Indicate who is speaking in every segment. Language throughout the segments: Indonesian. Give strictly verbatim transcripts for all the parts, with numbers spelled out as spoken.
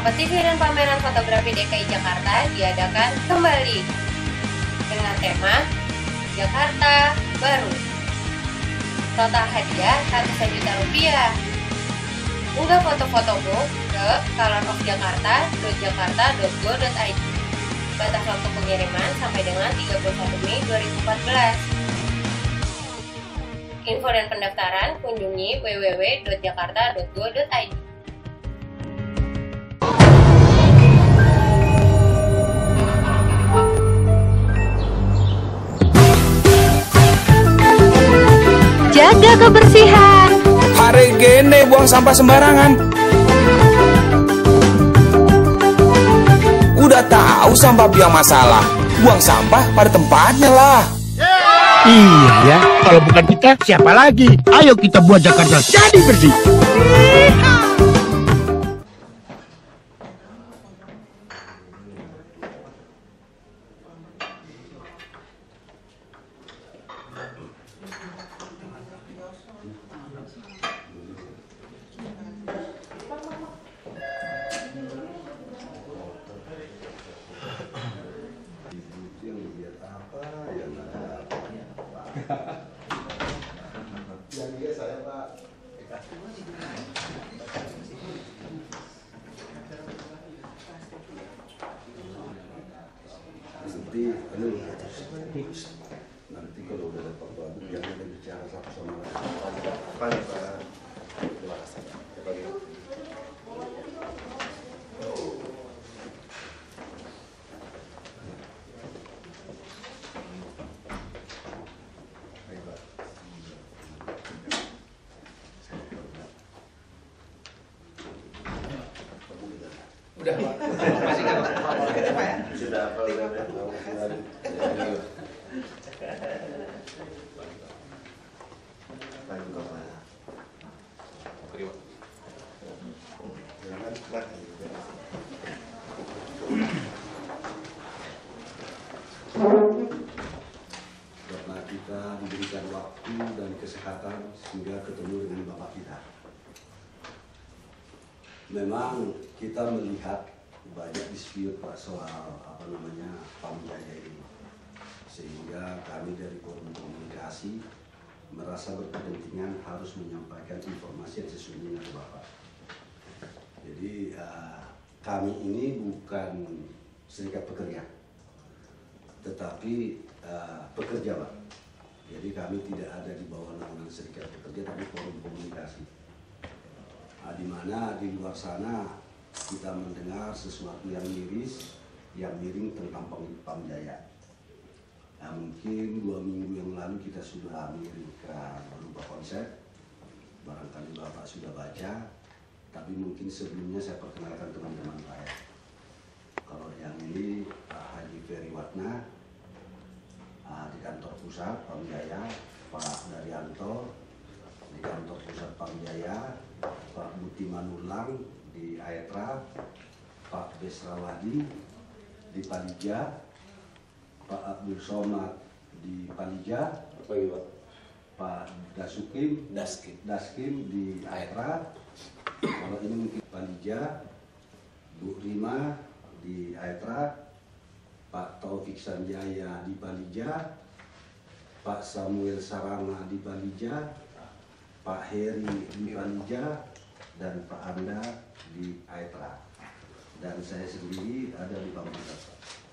Speaker 1: Kompetisi dan pameran fotografi D K I Jakarta diadakan kembali dengan tema Jakarta Baru. Total hadiah ratusan juta rupiah. Unggah foto-fotomu ke colorofjakarta dot jakarta dot go dot i d. Batas waktu pengiriman sampai dengan tiga puluh satu Mei dua ribu empat belas. Info dan pendaftaran kunjungi w w w dot jakarta dot go dot i d.
Speaker 2: Jaga kebersihan.
Speaker 3: Hari gini buang sampah sembarangan. Udah tahu sampah biang masalah, buang sampah pada tempatnya lah.
Speaker 4: Iya ya, kalau bukan kita siapa lagi? Ayo kita buat Jakarta jadi bersih.
Speaker 5: Yang dia saya Pak. Nanti, anu, nanti kalau udah dapat bagus jangan ada bicara satu sama lain. Pak, Pak. Terima kasih.
Speaker 3: Udah, Pak. Masih nggak, Pak?
Speaker 5: Sudah apa? Sudah. Pak juga Pak. Jangan Pak. Bapak kita diberikan waktu dan kesehatan sehingga ketemu dengan Bapak kita. Memang kita melihat banyak dispute Pak soal apa namanya Pamjaya ini, sehingga kami dari Forum Komunikasi merasa berkepentingan harus menyampaikan informasi yang sesungguhnya ke Bapak. Jadi uh, kami ini bukan serikat pekerja, tetapi uh, pekerja Pak. Jadi kami tidak ada di bawah naungan serikat pekerja, tapi Forum Komunikasi. Nah, di mana di luar sana kita mendengar sesuatu yang miris, yang miring tentang Pamjaya. Nah, mungkin dua minggu yang lalu kita sudah mengirimkan berupa konsep, barangkali Bapak sudah baca, tapi mungkin sebelumnya saya perkenalkan teman-teman saya. Kalau yang ini Pak Haji Ferry Watna, di kantor pusat Pamjaya, Pak Daryanto, di kantor pusat Pamjaya, Pak Buti Manulang di Aetra, Pak Besrawadi di Palija, Pak Abdul Somad di Palija, Pak Dasukim, Daskim, Daskim di Aetra, kalau ini mungkin Palija, Bu Rima di Aetra, Pak Taufik Sanjaya di Palija, Pak Samuel Sarana di Palija, Pak Heri di Palija, dan Pak Anda di Aetra, dan saya sendiri ada di Pamjaya.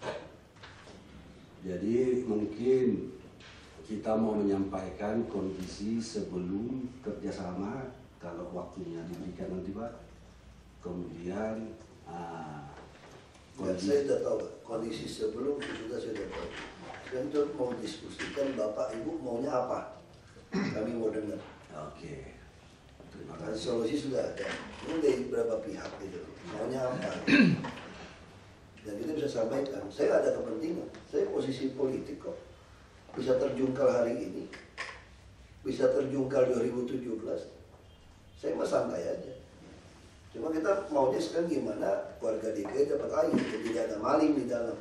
Speaker 5: Jadi mungkin kita mau menyampaikan kondisi sebelum kerjasama, kalau waktunya diberikan nanti Pak. Kemudian uh, kondisi,
Speaker 6: saya sudah tahu kondisi sebelum sudah saya sudah tahu. Sekarang itu mau diskusikan Bapak Ibu maunya apa? Kami mau dengar.
Speaker 3: Oke, terima
Speaker 6: Nah,
Speaker 3: kasih.
Speaker 6: solusi sudah ada. Ini dari beberapa pihak gitu. Maunya apa? Dan kita bisa sampaikan. Saya ada kepentingan. Saya posisi politik kok. Bisa terjungkal hari ini. Bisa terjungkal dua ribu tujuh belas. Saya mah santai aja. Cuma kita maunya sekarang gimana warga D K I dapat air, jadi tidak ada maling di dalam.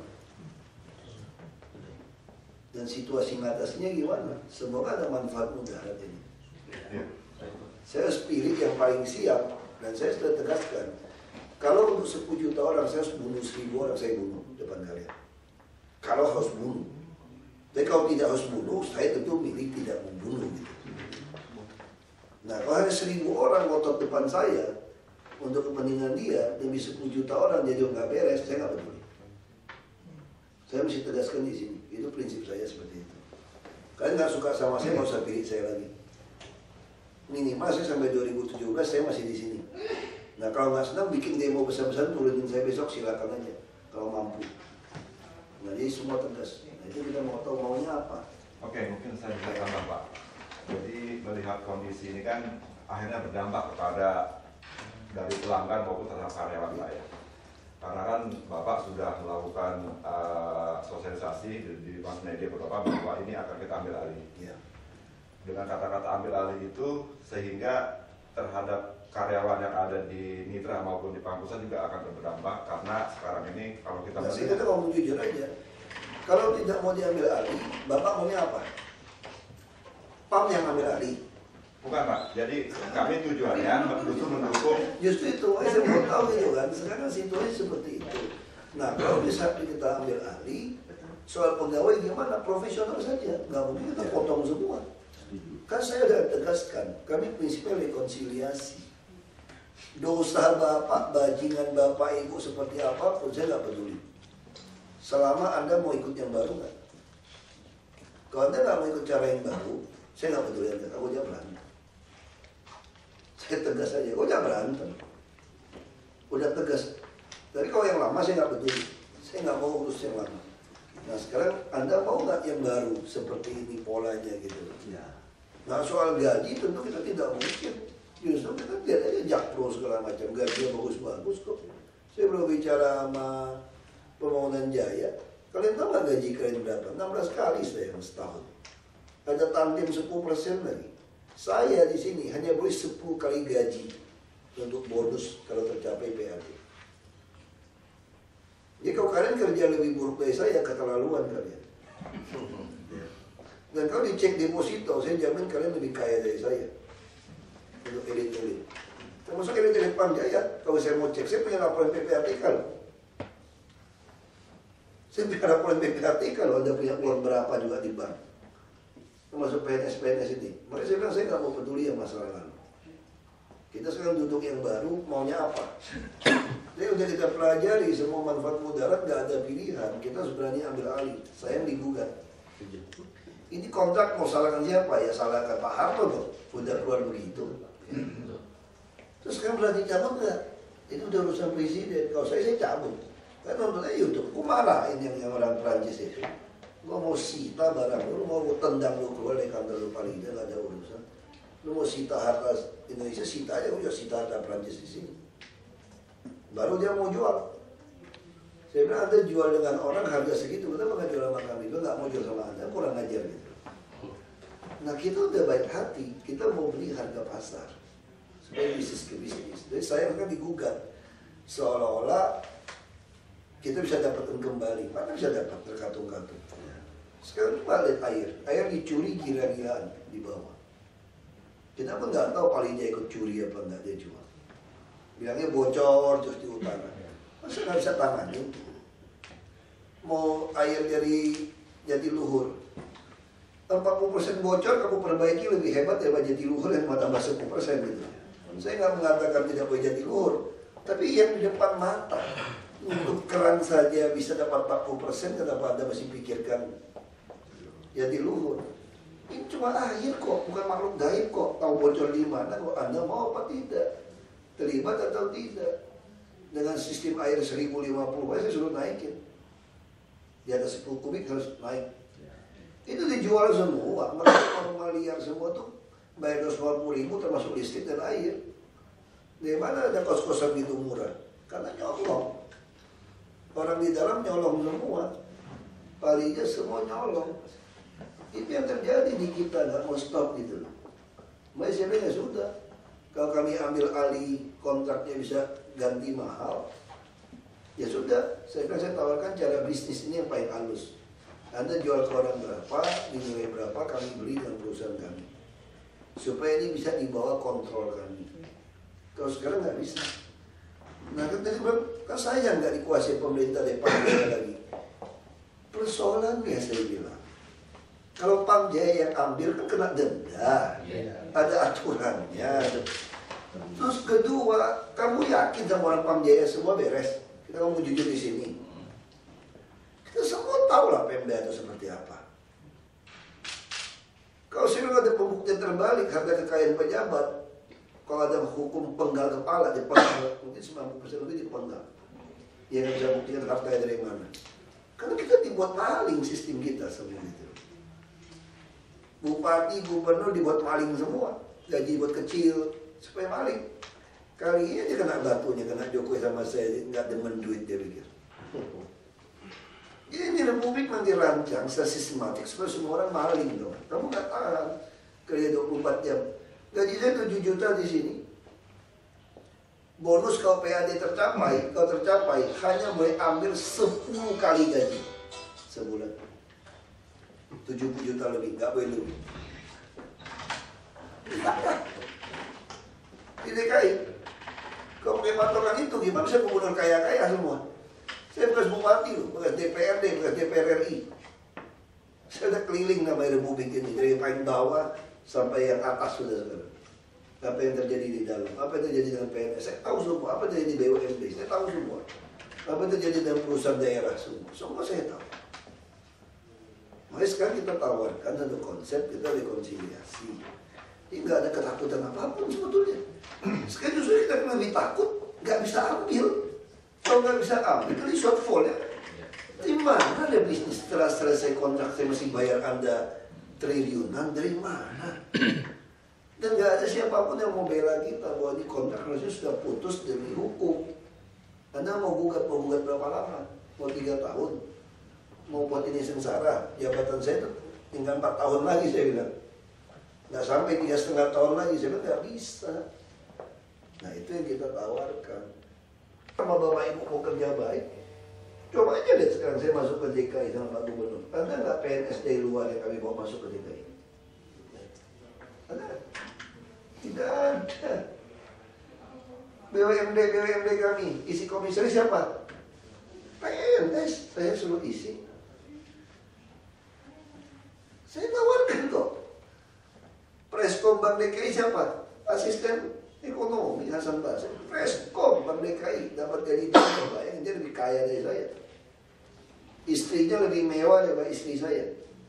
Speaker 6: Dan situasi ngatasnya gimana? Semoga ada manfaat mudarat ini. Saya spirit yang paling siap, dan saya sudah tegaskan Kalau untuk sepuluh juta orang saya harus bunuh seribu orang, saya bunuh depan kalian. Kalau harus bunuh. Tapi kalau tidak harus bunuh, saya tentu milih tidak membunuh. Gitu. Nah, kalau hanya seribu orang ngotot depan saya untuk kepentingan dia, demi sepuluh juta orang jadi nggak beres, saya nggak peduli. Saya mesti tegaskan di sini. Itu prinsip saya seperti itu. Kalian nggak suka sama saya, nggak usah pilih saya lagi. Minimal saya sampai dua ribu tujuh belas saya masih di sini. Nah, kalau nggak senang bikin demo besar-besar turunin saya besok, silakan aja kalau mampu. Nah, jadi semua tegas. Nah, itu kita mau tahu maunya apa.
Speaker 7: Oke, mungkin saya bisa tambah, Pak. Jadi melihat kondisi ini kan akhirnya berdampak kepada dari pelanggan maupun terhadap karyawan saya. Karena kan Bapak sudah melakukan uh, sosialisasi di, di mass media beberapa bahwa ini akan kita ambil alih.
Speaker 6: Ya.
Speaker 7: Dengan kata-kata ambil alih itu sehingga terhadap karyawan yang ada di Mitra maupun di Pangkusan juga akan berdampak karena sekarang ini kalau kita
Speaker 6: nah,
Speaker 7: melihat,
Speaker 6: kita ngomong jujur aja. Kalau tidak mau diambil alih, Bapak maunya apa? P A M yang ambil alih.
Speaker 7: bukan Pak, jadi kami tujuannya justru mendukung.
Speaker 6: Justru itu, saya mau tahu gitu kan. Sekarang situasi seperti itu. Nah, kalau bisa kita ambil alih, soal pegawai gimana? Profesional saja, nggak mungkin kita potong semua. Kan saya sudah tegaskan, kami prinsipnya rekonsiliasi. Dosa bapak, bajingan bapak ibu seperti apapun, saya nggak peduli. Selama Anda mau ikut yang baru nggak? Kalau Anda nggak mau ikut cara yang baru, saya nggak peduli Anda, aku jangan berantem. Saya tegas aja, aku jangan berantem. Udah tegas. Tapi kalau yang lama saya nggak peduli, saya nggak mau urus yang lama. Nah sekarang Anda mau nggak yang baru seperti ini polanya gitu? Ya. Nah soal gaji tentu kita tidak mungkin. Justru kita lihat aja Jakpro segala macam, gajinya bagus-bagus kok. Saya belum bicara sama Pembangunan Jaya. Kalian tahu nggak gaji kalian berapa? enam belas kali saya yang setahun. Ada tandem sepuluh persen lagi. Saya di sini hanya boleh sepuluh kali gaji untuk bonus kalau tercapai P R T. Jadi kalau kalian kerja lebih buruk dari saya, keterlaluan kalian. Dan kalau dicek deposito, saya jamin kalian lebih kaya dari saya. Untuk elit-elit. Termasuk elit-elit Pam Jaya, kalau saya mau cek, saya punya laporan P P A T K loh. Saya punya laporan P P A T K loh, ada punya uang berapa juga di bank. Termasuk P N S P N S ini. Makanya saya bilang, saya nggak mau peduli yang masalah lalu. Kita sekarang duduk yang baru, maunya apa? Jadi udah kita pelajari semua manfaat mudarat, nggak ada pilihan. Kita sebenarnya ambil alih. Saya yang digugat. Ini kontrak mau salahkan siapa? Ya salahkan Pak Harto dong. Udah keluar begitu. Terus sekarang berarti cabut nggak? Itu udah urusan presiden. Kalau saya, saya cabut. Kan nonton aja YouTube. Gue marahin yang, yang orang Prancis itu. Gue mau sita barang lu, mau tendang lu keluar dari kantor lu paling tidak, nggak ada urusan. Lu mau sita harta Indonesia, sita aja, udah sita harta Prancis di sini. Baru dia mau jual. Saya bilang Anda jual dengan orang harga segitu, kenapa nggak jual sama kami? Lu nggak mau jual sama Anda, kurang ajar gitu. Nah kita udah baik hati, kita mau beli harga pasar supaya bisnis ke bisnis. Jadi saya kan digugat seolah-olah kita bisa dapatkan kembali. Mana bisa dapat terkatung-katung? Sekarang coba lihat air, air dicuri gila-gilaan di bawah. Kita pun nggak tahu palingnya ikut curi apa nggak dia jual. Bilangnya bocor terus di utara. Masa nggak bisa tangani? Mau air dari Jatiluhur empat puluh persen bocor, kamu perbaiki lebih hebat daripada Jatiluhur yang cuma tambah sepuluh persen gitu. Saya nggak mengatakan tidak boleh Jatiluhur, tapi yang di depan mata untuk keran saja bisa dapat empat puluh persen, kenapa Anda masih pikirkan Jatiluhur? Ini cuma air kok, bukan makhluk gaib kok. Tahu bocor di mana kok? Anda mau apa tidak? Terlibat atau tidak? Dengan sistem air seribu lima puluh, saya suruh naikin. Di atas sepuluh kubik harus naik. Itu dijual semua, mereka normal liar semua tuh bayar dua ratus lima puluh ribu termasuk listrik dan air. Di mana ada kos-kosan gitu murah? Karena nyolong. Orang di dalam nyolong semua. Palingnya semua nyolong. Itu yang terjadi di kita, nggak mau stop gitu loh. Makanya saya bilang ya sudah. Kalau kami ambil alih kontraknya bisa ganti mahal, ya sudah. Saya bilang saya tawarkan cara bisnis ini yang paling halus. Anda jual ke orang berapa, dinilai berapa, kami beli dengan perusahaan kami. Supaya ini bisa dibawa kontrol kami. Kalau sekarang nggak bisa. Nah kan tadi bilang, kan saya nggak dikuasai pemerintah Pamjaya lagi. Persoalannya saya bilang, kalau Pamjaya yang ambil kan kena denda, ada aturannya. Terus kedua, kamu yakin sama orang Pamjaya semua beres? Kita ngomong jujur di sini. Kita semua tahu lah Pemda itu seperti apa. Kalau sih ada pembuktian terbalik harga kekayaan pejabat, kalau ada hukum penggal kepala, dipenggal, mungkin sembilan puluh persen lebih dipenggal. Dia nggak bisa buktikan harganya dari mana. Karena kita dibuat maling sistem kita semua itu. Bupati, gubernur dibuat maling semua, gaji buat kecil supaya maling. Kali ini dia kena batunya, kena Jokowi sama saya, nggak demen duit dia pikir. Ini republik memang dirancang secara sistematik supaya semua orang maling dong. Kamu nggak tahan kerja dua puluh empat jam. Gaji saya tujuh juta di sini. Bonus kalau P A D tercapai, kalau tercapai hanya boleh ambil sepuluh kali gaji sebulan. tujuh puluh juta lebih, nggak boleh lebih. Di D K I, kalau pakai patokan itu gimana bisa gubernur kaya-kaya semua? Saya bekas bupati loh, bekas D P R D, bekas D P R R I. Saya udah keliling namanya republik ini, dari paling bawah sampai yang atas sudah sekarang. Apa yang terjadi di dalam, apa yang terjadi dengan P N S, saya tahu semua. Apa yang terjadi di B U M D, saya tahu semua. Apa yang terjadi dengan perusahaan daerah, semua. Semua saya tahu. Makanya sekarang kita tawarkan satu konsep, kita rekonsiliasi. Ini nggak ada ketakutan apapun sebetulnya. Sekarang justru kita lebih takut, nggak bisa ambil. Kalau nggak bisa ambil, itu shortfall ya. Dari mana ada bisnis setelah selesai kontrak saya masih bayar Anda triliunan, dari mana? Dan nggak ada siapapun yang mau bela kita bahwa ini kontrak harusnya sudah putus demi hukum. Anda mau gugat, mau gugat berapa lama? Mau tiga tahun? Mau buat ini sengsara? Jabatan saya itu tinggal empat tahun lagi saya bilang. Nggak sampai tiga setengah tahun lagi, saya bilang nggak bisa. Nah itu yang kita tawarkan. Sama Bapak Ibu mau kerja baik, coba aja deh sekarang saya masuk ke D K I sama Pak Gubernur. Ada nggak P N S dari luar yang kami bawa masuk ke D K I? Ada? Tidak ada. B U M D, B U M D kami, isi komisaris siapa? P N S, saya suruh isi. Saya tawarkan kok. Preskom Bank D K I siapa? Asisten ekonomi Hasan Basri. Preskom Bank D K I dapat gaji dia, bayangin dia lebih kaya dari saya. Istrinya lebih mewah daripada istri saya.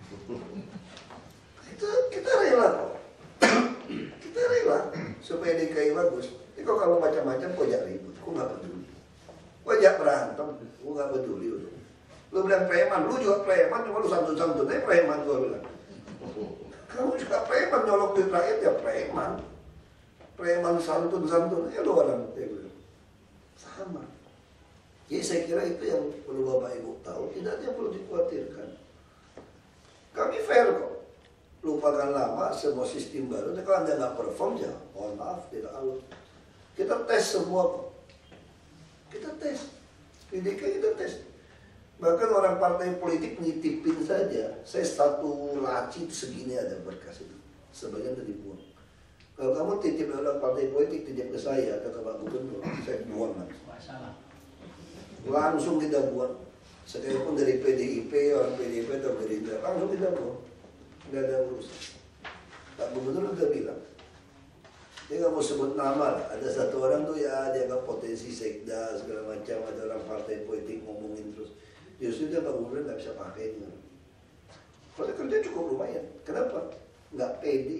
Speaker 6: Kita kita rela kok. Kita rela supaya D K I bagus. Tapi kok kalau macam-macam kok jangan ribut, kok nggak peduli. Kok jangan berantem, kok nggak peduli. Lu bilang preman, lu juga preman, cuma lu santun-santun aja preman gua bilang. Kamu juga preman, nyolok duit rakyat ya preman. Preman santun-santun aja lu orang. Sama. Jadi saya kira itu yang perlu Bapak Ibu tahu, tidak ada yang perlu dikhawatirkan. Kami fair kok. Lupakan lama, semua sistem baru. Nah, kalau Anda nggak perform ya, mohon maaf, tidak harus. Kita tes semua kok. Kita tes. Di D K I kita tes. Bahkan orang partai politik nitipin saja. Saya satu laci segini ada berkas itu. Sebagian udah dibuang. Kalau kamu titip orang partai politik, titip ke saya, kata Pak Gubernur, saya buang nanti. Langsung kita buang. Sekalipun dari P D I P, orang P D I P atau Gerindra, langsung kita buang. Nggak ada urusan. Pak Gubernur udah bilang, dia nggak mau sebut nama lah. Ada satu orang tuh ya dia nggak potensi sekda segala macam, ada orang partai politik ngomongin terus. Justru dia Pak Gubernur nggak bisa pakai ini. Kalau kerja cukup lumayan. Kenapa? Nggak pede.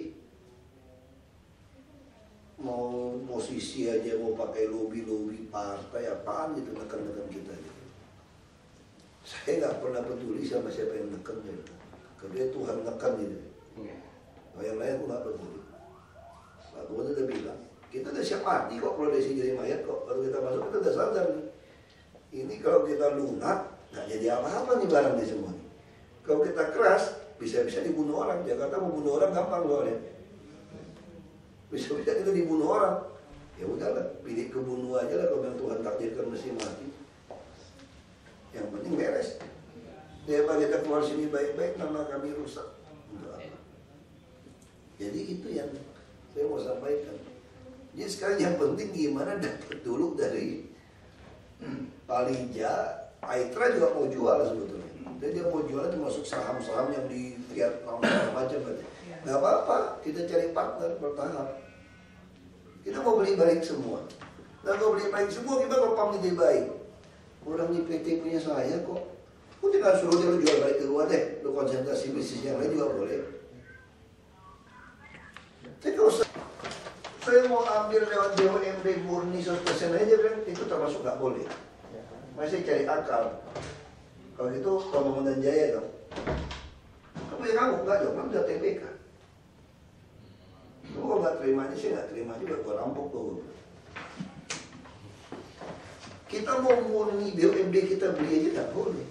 Speaker 6: Mau posisi aja mau pakai lobby-lobby partai apaan gitu neken-neken kita gitu. Saya nggak pernah peduli sama siapa yang neken gitu. Karena Tuhan neken gitu. Kalau yang lain aku nggak peduli. Pak Gubernur udah bilang, kita udah siap mati kok kalau desi jadi mayat kok. Baru kita masuk kita udah sadar nih. Ini kalau kita lunak nggak jadi apa-apa nih barang di semua nih. Kalau kita keras bisa-bisa dibunuh orang. Jakarta mau bunuh orang gampang loh ya. Bisa-bisa kita dibunuh orang. Ya udahlah, pilih kebunuh aja lah kalau Tuhan takdirkan mesti mati. Yang penting beres. Dia bagi kita keluar sini baik-baik, nama kami rusak. Enggak. Jadi itu yang saya mau sampaikan. Jadi sekarang yang penting gimana dapat dulu dari Palija, Aitra juga mau jual sebetulnya. Jadi dia mau jual itu masuk saham-saham yang di triat macam-macam. Nggak apa-apa, kita cari partner bertahap. Kita mau beli balik semua. Dan kalau beli balik semua, kita kalau pam jadi baik. Orang di P T punya saya kok. Kok tinggal suruh dia lu jual balik ke luar deh. Lu konsentrasi bisnis yang lain juga boleh. Tapi kalau saya mau ambil lewat B U M D murni seratus persen aja kan, itu termasuk nggak boleh. Masih cari akal. Kalau gitu Pembangunan Jaya dong. Kamu ya kamu nggak dong, kamu udah T B K. Kamu kalau nggak terima aja sih nggak terima juga, gua rampok tuh. Kita mau murni B U M D kita beli aja nggak boleh.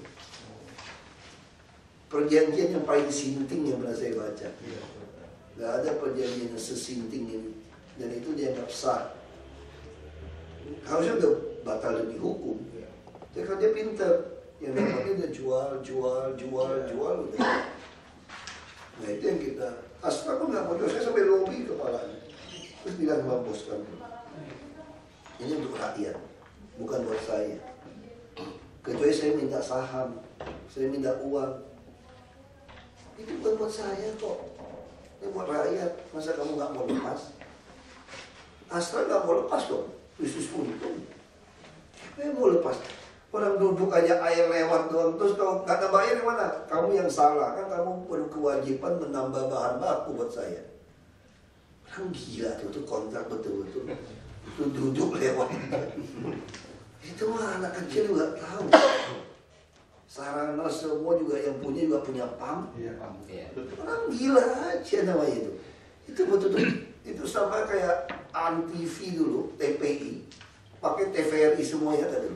Speaker 6: Perjanjian yang paling sinting yang pernah saya baca. Nggak ada perjanjian yang sesinting ini. Dan itu dianggap sah. Harusnya udah batal demi hukum. Tapi kalau dia pintar, yang dapatnya udah jual, jual, jual, jual udah. Nah itu yang kita. Astra pun nggak mau jual, saya sampai lobby kepalanya. Terus bilang sama bos kami, ini untuk rakyat, bukan buat saya. Kecuali saya minta saham, saya minta uang, itu bukan buat saya kok. Ini buat rakyat. Masa kamu nggak mau lepas? Astra nggak mau lepas dong, bisnis untung. Siapa yang mau lepas? Orang duduk aja air lewat doang, terus kalau nggak ada bayar gimana? Kamu yang salah, kan kamu berkewajiban menambah bahan baku buat saya. Orang gila tuh, tuh kontrak betul-betul. Itu duduk lewat. Itu mah anak kecil juga tahu. Sarana semua juga yang punya juga punya pam. Orang gila aja namanya itu. Itu betul-betul. Itu sama kayak Antv dulu, T P I, pakai T V R I semuanya tadi.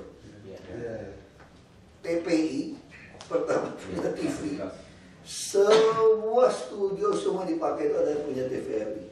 Speaker 6: T P I pertama punya T V, semua studio semua dipakai itu ada yang punya T V R I.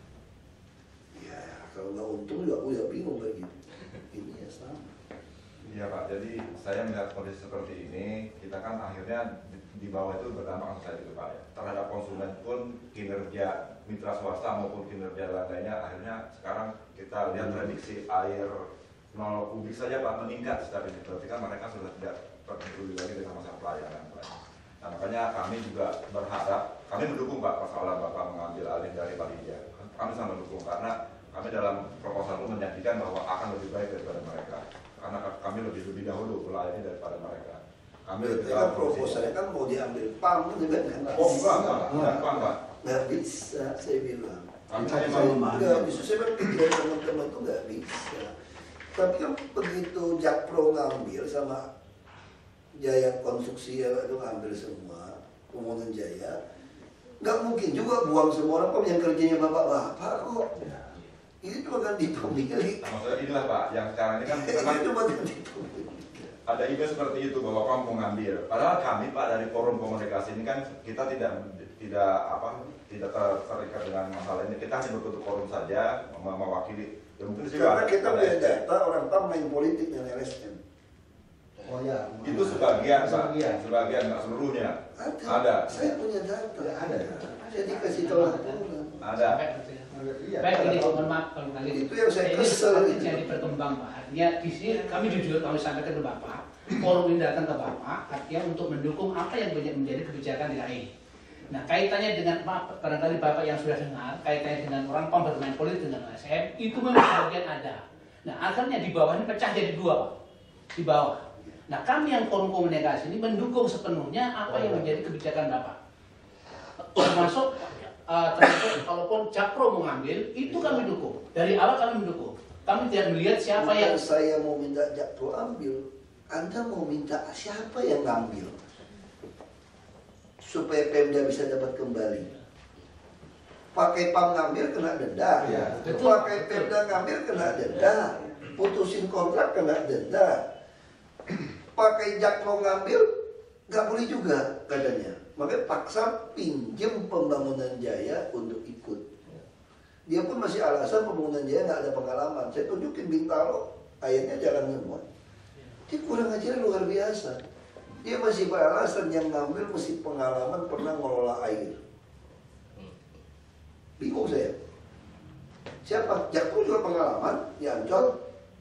Speaker 6: Ya kalau nggak untung juga aku ya bingung lagi. Ini ya sama.
Speaker 7: Iya Pak, jadi saya melihat kondisi seperti ini, kita kan akhirnya di, di bawah itu berdampak saya itu Pak ya. Terhadap konsumen pun kinerja mitra swasta maupun kinerja lainnya, akhirnya sekarang kita lihat prediksi air nol kubik saja Pak meningkat secara ini, berarti kan mereka sudah tidak peduli lagi dengan masalah pelayanan Pak. Nah makanya kami juga berharap, kami mendukung Pak persoalan Bapak mengambil alih dari Palija. Kami sangat mendukung karena kami dalam proposal itu menjanjikan bahwa akan lebih baik daripada mereka. Karena kami lebih lebih dahulu melayani daripada mereka. Kami lebih
Speaker 6: kan proposalnya kan mau diambil pam juga kan?
Speaker 7: Oh enggak, enggak, enggak, Pak.
Speaker 6: Nggak bisa, saya bilang.
Speaker 7: Kami
Speaker 6: saya nggak bisa, saya berpikir teman-teman itu nggak bisa. Tapi kan begitu Jakpro ngambil sama Jaya Konstruksi itu ngambil semua, Pembangunan Jaya, nggak mungkin juga buang semua orang kok yang kerjanya bapak-bapak kok. Ini cuma ganti pemilik.
Speaker 7: Nah, maksudnya inilah Pak, yang sekarang ini kan memang
Speaker 6: cuma ganti pemilik.
Speaker 7: ada ide seperti itu bahwa kamu mau ngambil. Padahal kami Pak dari forum komunikasi ini kan kita tidak tidak apa tidak ter, terikat dengan masalah ini. Kita hanya berbentuk forum saja mewakili. Ya, mungkin
Speaker 6: karena kita punya data orang tam main politik dengan L S M.
Speaker 8: Oh ya,
Speaker 7: itu sebagian,
Speaker 8: sebagian,
Speaker 7: Pak. Sebagian nggak seluruhnya.
Speaker 6: Ada.
Speaker 7: Ada.
Speaker 6: Saya punya data.
Speaker 8: Ada.
Speaker 6: Jadi kasih tahu.
Speaker 7: Ada.
Speaker 9: Baik, ini mohon maaf kalau kali
Speaker 6: itu yang saya kesel.
Speaker 9: Ini jadi berkembang Pak. Artinya di sini kami jujur kami sampaikan ke Bapak, forum ini datang ke Bapak, artinya untuk mendukung apa yang menjadi kebijakan D K I. Nah kaitannya dengan Pak, barangkali Bapak yang sudah dengar, kaitannya dengan orang PAM bermain politik dengan L S M, itu memang sebagian ada. Nah akhirnya di bawah ini pecah jadi dua Pak, di bawah. Nah kami yang forum komunikasi ini mendukung sepenuhnya apa yang menjadi kebijakan Bapak. Termasuk Uh, termasuk kalaupun Jakpro mau ngambil, itu kami dukung. Dari awal kami mendukung. Kami tidak melihat siapa
Speaker 6: bukan
Speaker 9: yang
Speaker 6: saya mau minta Jakpro ambil, Anda mau minta siapa yang ngambil supaya Pemda bisa dapat kembali. Pakai Pam ngambil kena denda,
Speaker 8: ya,
Speaker 6: pakai Pemda ngambil kena denda, putusin kontrak kena denda, pakai Jakpro ngambil nggak boleh juga katanya. Makanya paksa pinjem Pembangunan Jaya untuk ikut. Dia pun masih alasan Pembangunan Jaya nggak ada pengalaman. Saya tunjukin Bintaro, airnya jalan semua. Dia kurang ajar luar biasa. Dia masih beralasan yang ngambil mesti pengalaman pernah ngelola air. Bingung saya. Siapa? Jakpro juga pengalaman, ya Ancol.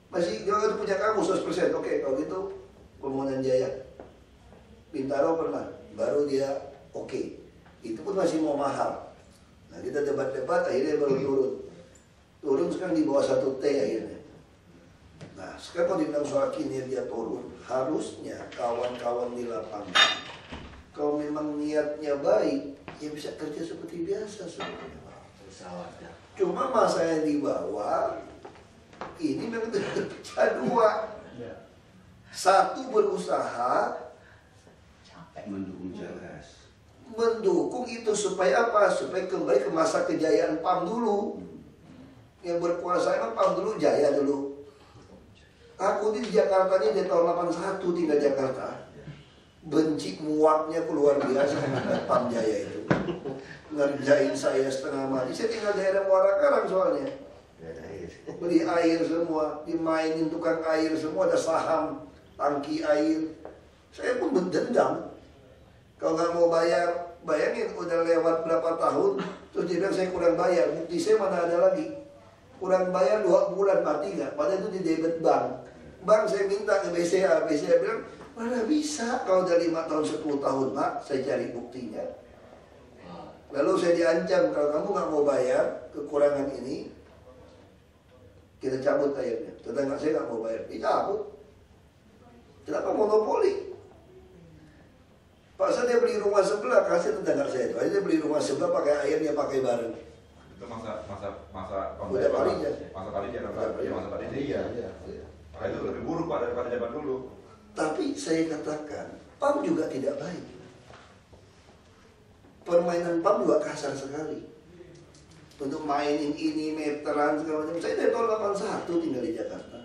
Speaker 6: Masih jangan punya kamu seratus persen. Oke, kalau gitu Pemohonan Jaya. Bintaro pernah, baru dia oke. Okay. Itu pun masih mau mahal. Nah kita debat-debat akhirnya baru turun. Turun sekarang di bawah satu T akhirnya. Nah sekarang kalau dibilang soal kinerja turun, harusnya kawan-kawan di lapangan kalau memang niatnya baik, ya bisa kerja seperti biasa sebenarnya. Cuma masanya di bawah ini memang terpecah dua. Satu berusaha
Speaker 5: mendukung jelas.
Speaker 6: Mendukung itu supaya apa? Supaya kembali ke masa kejayaan P A M dulu. Yang berkuasa emang P A M dulu jaya dulu. Aku di Jakarta ini dari tahun delapan puluh satu tinggal Jakarta. Benci muaknya keluar biasa P A M Jaya itu. Ngerjain saya setengah mati. Saya tinggal daerah Muara Karang soalnya. Beli air semua, dimainin tukang air semua, ada saham, tangki air. Saya pun berdendam. Kalau nggak mau bayar, bayangin udah lewat berapa tahun, terus dia bilang saya kurang bayar. Bukti saya mana ada lagi. Kurang bayar dua bulan mati nggak? Padahal itu di debit bank. Bank saya minta ke B C A, B C A bilang mana bisa? Kalau udah lima tahun, sepuluh tahun, Pak, saya cari buktinya. Lalu saya diancam kalau kamu nggak mau bayar kekurangan ini, kita cabut airnya. Tetangga saya nggak mau bayar, dicabut. Kenapa monopoli? Pak saya dia beli rumah sebelah, kasih tetangga saya itu. Dia beli rumah sebelah pakai airnya pakai bareng.
Speaker 7: Itu masa masa masa
Speaker 6: Udah Palija.
Speaker 7: Masa Palija kan Pak? Iya masa Palija. Iya. Nah, itu lebih buruk Pak daripada zaman dulu.
Speaker 6: Tapi saya katakan, P A M juga tidak baik. Permainan P A M juga kasar sekali. Untuk mainin ini, meteran, segala macam. Saya dari tahun delapan puluh satu tinggal di Jakarta.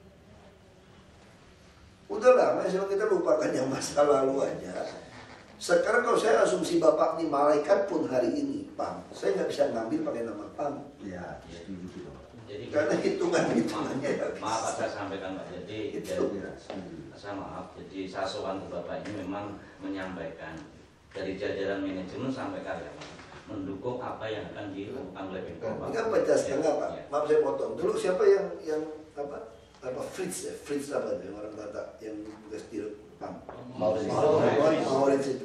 Speaker 6: Udah lama, sebab kita lupakan yang masa lalu aja. Sekarang kalau saya asumsi Bapak ini malaikat pun hari ini, P A M, saya nggak bisa ngambil pakai nama P A M.
Speaker 5: Ya, setuju gitu.
Speaker 10: Jadi
Speaker 6: karena hitungan-hitungannya ya bisa.
Speaker 10: Maaf saya sampaikan Pak, jadi
Speaker 6: itu.
Speaker 10: Ya, saya maaf, jadi saya sowan ke Bapak ini memang menyampaikan dari jajaran manajemen sampai karyawan mendukung apa yang akan dilakukan oleh Pemko.
Speaker 6: Ini kan pecah setengah Pak. Ya. Maaf saya potong. Dulu siapa yang yang apa apa Fritz ya, Fritz apa yang orang Batak yang tugas di P A M?
Speaker 10: Maurits.
Speaker 6: Maurits itu.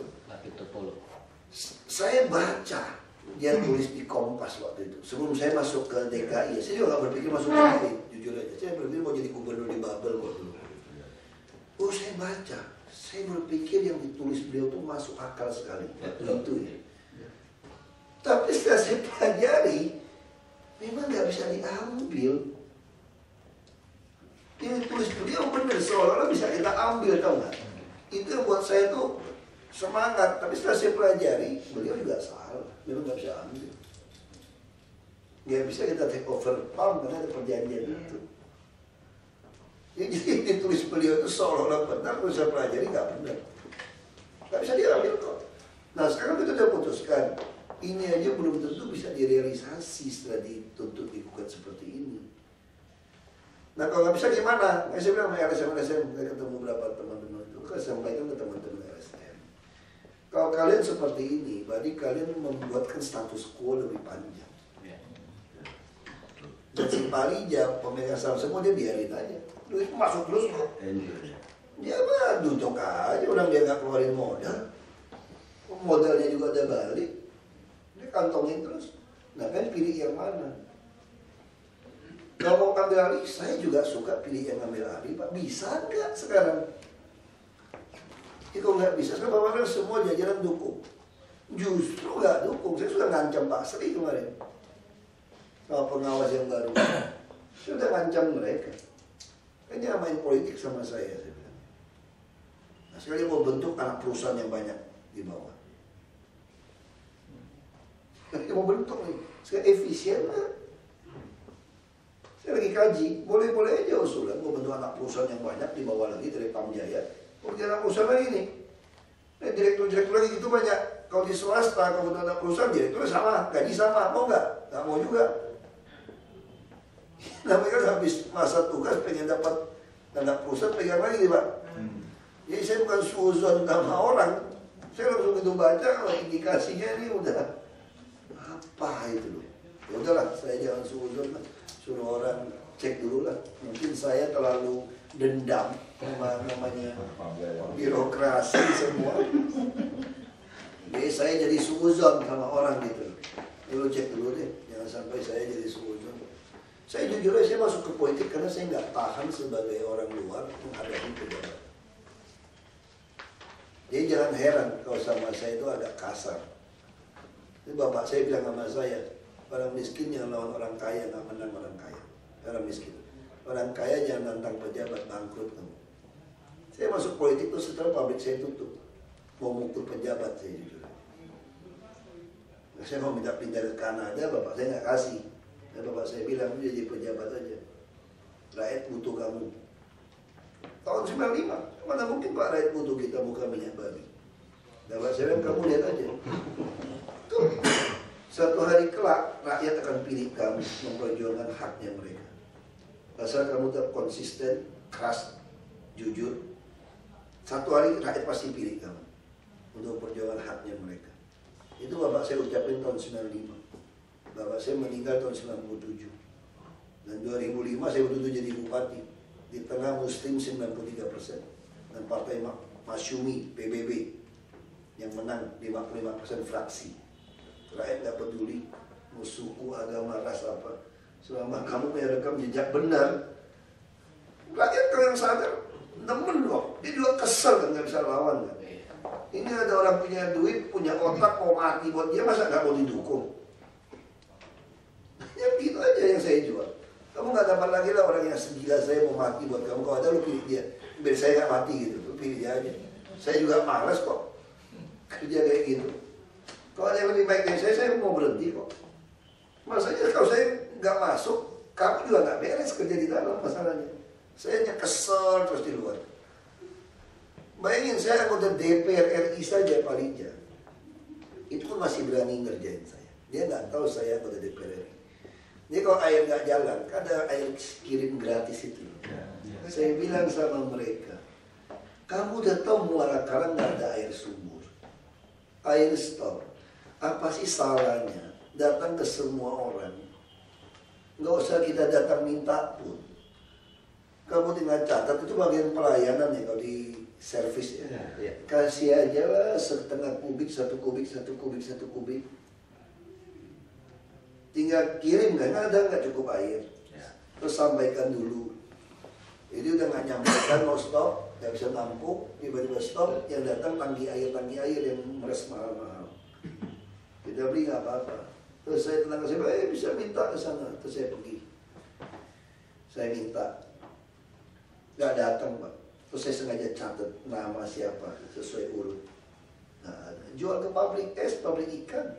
Speaker 6: Saya baca dia tulis di Kompas waktu itu. Sebelum saya masuk ke D K I, saya juga nggak berpikir masuk ke D K I, jujur aja. Saya berpikir mau jadi gubernur di Babel kok dulu. Oh saya baca, saya berpikir yang ditulis beliau tuh masuk akal sekali. Itu ya. Tapi setelah saya pelajari, memang nggak bisa diambil. Yang ditulis beliau benar, seolah-olah bisa kita ambil, tau nggak? Itu yang buat saya tuh semangat. Tapi setelah saya pelajari, beliau juga salah. Memang nggak bisa ambil. Nggak bisa kita take over P A M karena ada perjanjian itu. Ya, jadi ditulis beliau itu seolah-olah benar, kalau saya pelajari nggak benar. Nggak bisa diambil kok. Nah sekarang kita sudah putuskan, ini aja belum tentu bisa direalisasi setelah dituntut digugat seperti ini. Nah kalau nggak bisa gimana? Nah, saya bilang sama L S M L S M, saya ketemu beberapa teman-teman itu, saya sampaikan ke teman-teman L S M. Kalau kalian seperti ini, berarti kalian membuatkan status quo lebih panjang. Dan si Palija, pemegang saham semua dia biarin aja. Duit masuk terus kok. Dia mah duduk aja, orang dia nggak keluarin modal. Modalnya juga udah balik. Dia kantongin terus. Nah kan pilih yang mana? Kalau mau ambil alih, saya juga suka pilih yang ambil alih, Pak. Bisa nggak sekarang? Ya, kalau nggak bisa, sekarang Bapak semua jajaran dukung. Justru nggak dukung. Saya sudah ngancam Pak Sri kemarin. Sama pengawas yang baru. Saya sudah ngancam mereka. Kan dia main politik sama saya, saya bilang. Nah, sekali mau bentuk anak perusahaan yang banyak di bawah. Dia mau bentuk nih. Sekarang efisien lah. Saya lagi kaji, boleh-boleh aja usulan mau bentuk anak perusahaan yang banyak di bawah lagi dari P A M Jaya. Kalau anak perusahaan lagi nih, nah, direktur-direktur lagi gitu banyak. Kalau di swasta, kalau bentuk anak perusahaan direkturnya sama, gaji sama, mau nggak? Nggak mau juga. Namanya kan habis masa tugas pengen dapat anak perusahaan pegang lagi, Pak. Hmm. Jadi saya bukan suzon sama orang, saya langsung itu baca kalau indikasinya ini udah apa itu loh. Ya udahlah, saya jangan suzon lah. Suruh orang cek dulu lah. Mungkin saya terlalu dendam sama namanya birokrasi semua. Jadi saya jadi suuzon sama orang gitu. Lu cek dulu deh, jangan sampai saya jadi suuzon. Saya jujur aja, saya masuk ke politik karena saya nggak tahan sebagai orang luar menghadapi pejabat. Jadi jangan heran kalau sama saya itu agak kasar. Ini bapak saya bilang sama saya, orang miskin yang lawan orang kaya nggak menang orang kaya. Orang miskin, orang kaya jangan nantang pejabat, bangkrut kamu. Saya masuk politik itu setelah pabrik saya tutup, mau mukul pejabat saya jujur. Saya mau minta pindah ke Kanada, bapak saya nggak kasih. Dan bapak saya bilang, jadi pejabat aja. Rakyat butuh kamu. Tahun sembilan puluh lima, mana mungkin Pak rakyat butuh kita buka minyak babi. Dan bapak saya bilang, kamu lihat aja. Tuh, satu hari kelak, rakyat akan pilih kamu memperjuangkan haknya mereka. Asal kamu tetap konsisten, keras, jujur. Satu hari rakyat pasti pilih kamu untuk perjuangan haknya mereka. Itu bapak saya ucapin tahun sembilan puluh lima. Bapak saya meninggal tahun sembilan puluh tujuh. Dan dua ribu lima saya waktu itu jadi bupati. Di tengah muslim sembilan puluh tiga persen. Dan partai Masyumi, P B B, yang menang lima puluh lima persen fraksi. Rakyat nggak peduli mau suku, agama, ras apa. Selama kamu punya rekam jejak benar, rakyat kalau yang sadar, nemen kok. Dia juga kesel kan nggak bisa lawan kan. Ini ada orang punya duit, punya otak, mau mati buat dia, masa nggak mau didukung? Ya gitu aja yang saya jual. Kamu nggak dapat lagi lah orang yang segila saya mau mati buat kamu. Kalau ada lu pilih dia, biar saya nggak mati gitu, lu pilih dia aja. Saya juga malas kok kerja kayak gitu. Kalau ada yang lebih baik dari saya, saya mau berhenti kok. Masalahnya kalau saya nggak masuk, kamu juga nggak beres kerja di dalam masalahnya. Saya hanya kesel terus di luar. Bayangin saya anggota D P R R I saja Palija, itu pun masih berani ngerjain saya. Dia nggak tahu saya anggota D P R R I. Jadi kalau air nggak jalan, ada air kirim gratis itu. Saya bilang sama mereka, kamu udah tahu Muara Karang nggak ada air sumur, air stop. Apa sih salahnya datang ke semua orang? Nggak usah kita datang minta pun. Kamu tinggal catat, itu bagian pelayanan ya kalau di servis ya. Ya. Kasih aja lah setengah kubik, satu kubik, satu kubik, satu kubik. Tinggal kirim kan, ada nggak cukup air. Ya. Terus sampaikan dulu. Jadi udah nggak nyampaikan mau stop, nggak bisa nampung, tiba-tiba stop, yang datang tangki air, tangki air yang meres mahal-mahal. Kita beli nggak apa-apa. Terus saya tenang ke saya, eh bisa minta ke sana. Terus saya pergi. Saya minta. Nggak datang Pak. Terus saya sengaja catat nama siapa sesuai urut. Nah, jual ke pabrik es, pabrik ikan.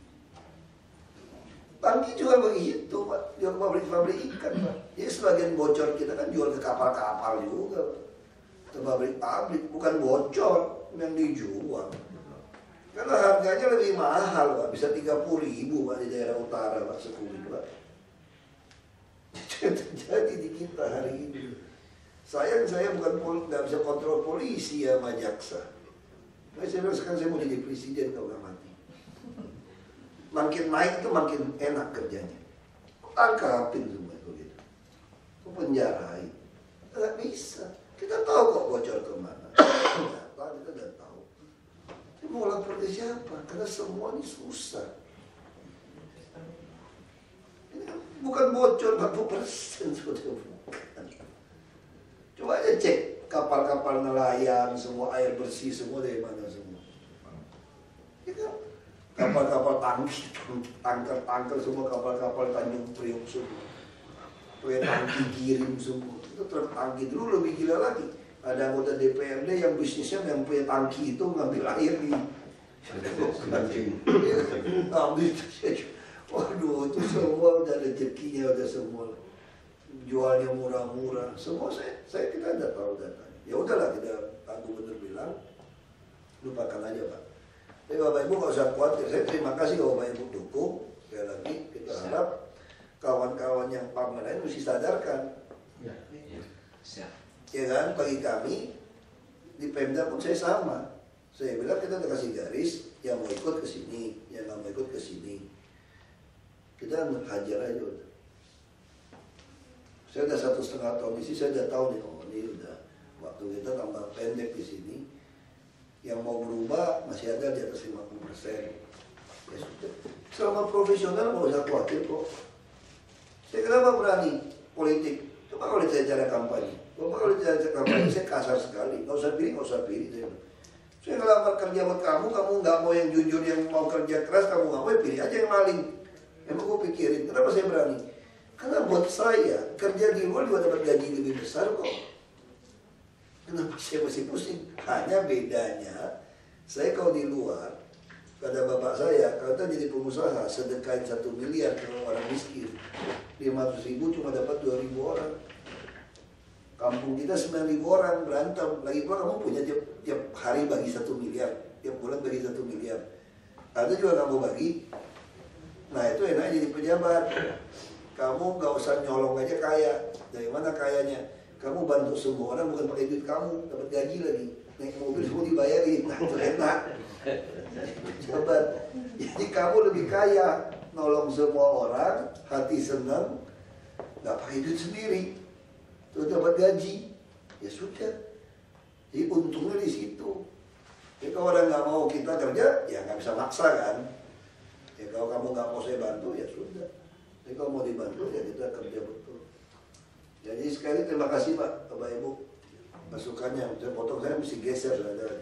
Speaker 6: Tangki juga begitu Pak, jual ke pabrik-pabrik ikan Pak. Jadi sebagian bocor kita kan jual ke kapal-kapal juga Pak. Ke pabrik-pabrik, bukan bocor yang dijual. Karena harganya lebih mahal Pak, bisa tiga puluh ribu Pak di daerah utara Pak, sekubik Pak. Itu yang terjadi di kita hari ini. Sayang saya bukan nggak bisa kontrol polisi ya sama jaksa. Nah, saya bilang sekarang saya mau jadi presiden kalau nggak mati. Makin naik itu makin enak kerjanya. Tangkapin semua itu gitu. Penjarain. Nggak bisa. Kita tahu kok bocor kemana. Ternyata kita nggak tahu. Tapi mau lapor ke siapa? Karena semua ini susah. Ini bukan bocor empat puluh persen sudah bukan. Coba aja cek kapal-kapal nelayan, semua air bersih, semua dari mana semua. Ya kan? Kapal-kapal tangki, tanker-tanker semua, kapal-kapal Tanjung Priok semua. Pakai tangki kirim semua. Itu truk tangki dulu lebih gila lagi. Ada anggota D P R D yang bisnisnya yang punya tangki itu ngambil air di ambil itu. Waduh, itu semua udah rezekinya udah semua. Jualnya murah-murah, semua saya, saya kita udah tahu datanya. Ya udahlah, kita Pak Gubernur bilang, lupakan aja Pak. Tapi Bapak Ibu nggak usah khawatir. Saya terima kasih kalau Bapak Ibu dukung. Sekali lagi kita harap kawan-kawan yang pamer lain mesti sadarkan. Ya, ya. Siap. Ya kan, bagi kami di Pemda pun saya sama. Saya bilang kita udah kasih garis, yang mau ikut ke sini, yang nggak mau ikut ke sini. Kita hajar aja udah. Saya udah satu setengah tahun di sini, saya udah tahu nih, oh ini udah waktu kita tambah pendek di sini. Yang mau berubah masih ada di atas lima puluh persen. Ya sudah. Selama profesional nggak usah khawatir kok. Saya kenapa berani politik? Coba kalau saya cara kampanye, coba kalau saya cara kampanye saya kasar sekali. Nggak usah pilih, nggak usah pilih. Saya, saya ngelamar kerja buat kamu, kamu nggak mau yang jujur, yang mau kerja keras, kamu nggak mau, pilih aja yang maling. Emang gue pikirin, kenapa saya berani? Karena buat saya kerja di luar juga dapat gaji lebih besar kok. Kenapa saya masih pusing? Hanya bedanya, saya kalau di luar, kata bapak saya, kalau kita jadi pengusaha, sedekahin satu miliar ke orang miskin, lima ratus ribu cuma dapat dua ribu orang. Kampung kita sembilan ribu orang berantem, lagi pula kamu punya tiap, tiap hari bagi satu miliar, tiap bulan bagi satu miliar. Ada juga nggak mau bagi. Nah itu enak jadi pejabat. Kamu nggak usah nyolong aja kaya. Dari mana kayanya? Kamu bantu semua orang bukan pakai duit kamu, dapat gaji lagi. Naik mobil semua dibayarin, nah itu enak. Pejabat. Jadi kamu lebih kaya, nolong semua orang, hati senang, nggak pakai duit sendiri, terus dapat gaji. Ya sudah. Jadi untungnya di situ. Jadi kalau orang nggak mau kita kerja, ya nggak bisa maksa kan. Ya kalau kamu nggak mau saya bantu, ya sudah. Jadi kalau mau dibantu, ya kita kerja betul. Jadi sekali terima kasih Pak, Bapak Ibu masukannya. Saya potong, saya mesti geser saudara.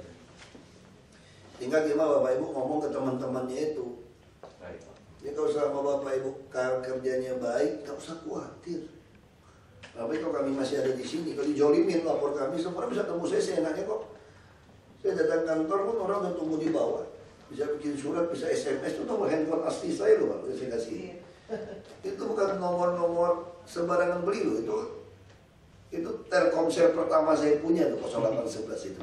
Speaker 6: Tinggal gimana Bapak Ibu ngomong ke teman-temannya itu.
Speaker 10: Baik.
Speaker 6: Jadi kalau sama Bapak Ibu kerjanya baik, nggak usah khawatir. Tapi kalau kami masih ada di sini, kalau dijolimin lapor kami, semua bisa temu saya seenaknya kok. Saya datang kantor pun orang udah tunggu di bawah. Bisa bikin surat, bisa S M S, itu nomor handphone asli saya loh Pak, saya kasih. Itu bukan nomor-nomor sembarangan beli loh, itu itu Telkomsel pertama saya punya tuh nol delapan sebelas itu.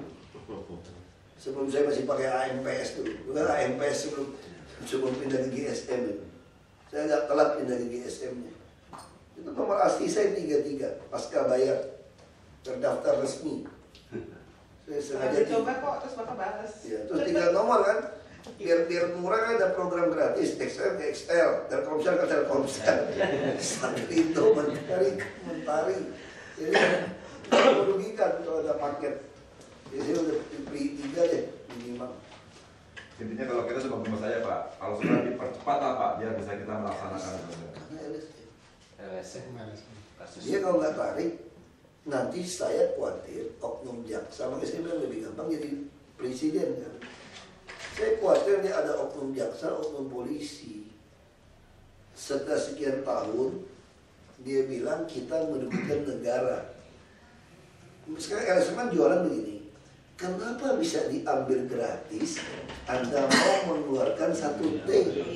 Speaker 6: Sebelum saya masih pakai A M P S dulu, bukan A M P S sebelum sebelum pindah ke G S M itu. Saya nggak telat pindah ke G S M-nya. Itu nomor asli saya tiga tiga, pasca bayar, terdaftar resmi. Saya sengaja
Speaker 11: coba kok, terus Bapak balas.
Speaker 6: Ya, terus tiga nomor kan. Biar biar murah kan ada program gratis, X L ke X L, Telkomsel ke Telkomsel, satu itu mentari mentari, jadi merugikan kalau ada paket. Jadi saya udah beli tiga deh minimal.
Speaker 7: Intinya kalau kita sebagai rumah saya Pak, kalau sudah dipercepat lah Pak, biar bisa kita melaksanakan.
Speaker 6: Karena L S M.
Speaker 10: L S M.
Speaker 6: Dia kalau nggak tarik, nanti saya khawatir oknum jaksa, makanya saya bilang lebih gampang jadi presiden kan. Saya khawatir dia ada oknum jaksa, oknum polisi. Setelah sekian tahun, dia bilang kita merugikan negara. Sekarang L S M kan jualan begini. Kenapa bisa diambil gratis? Anda mau mengeluarkan satu T.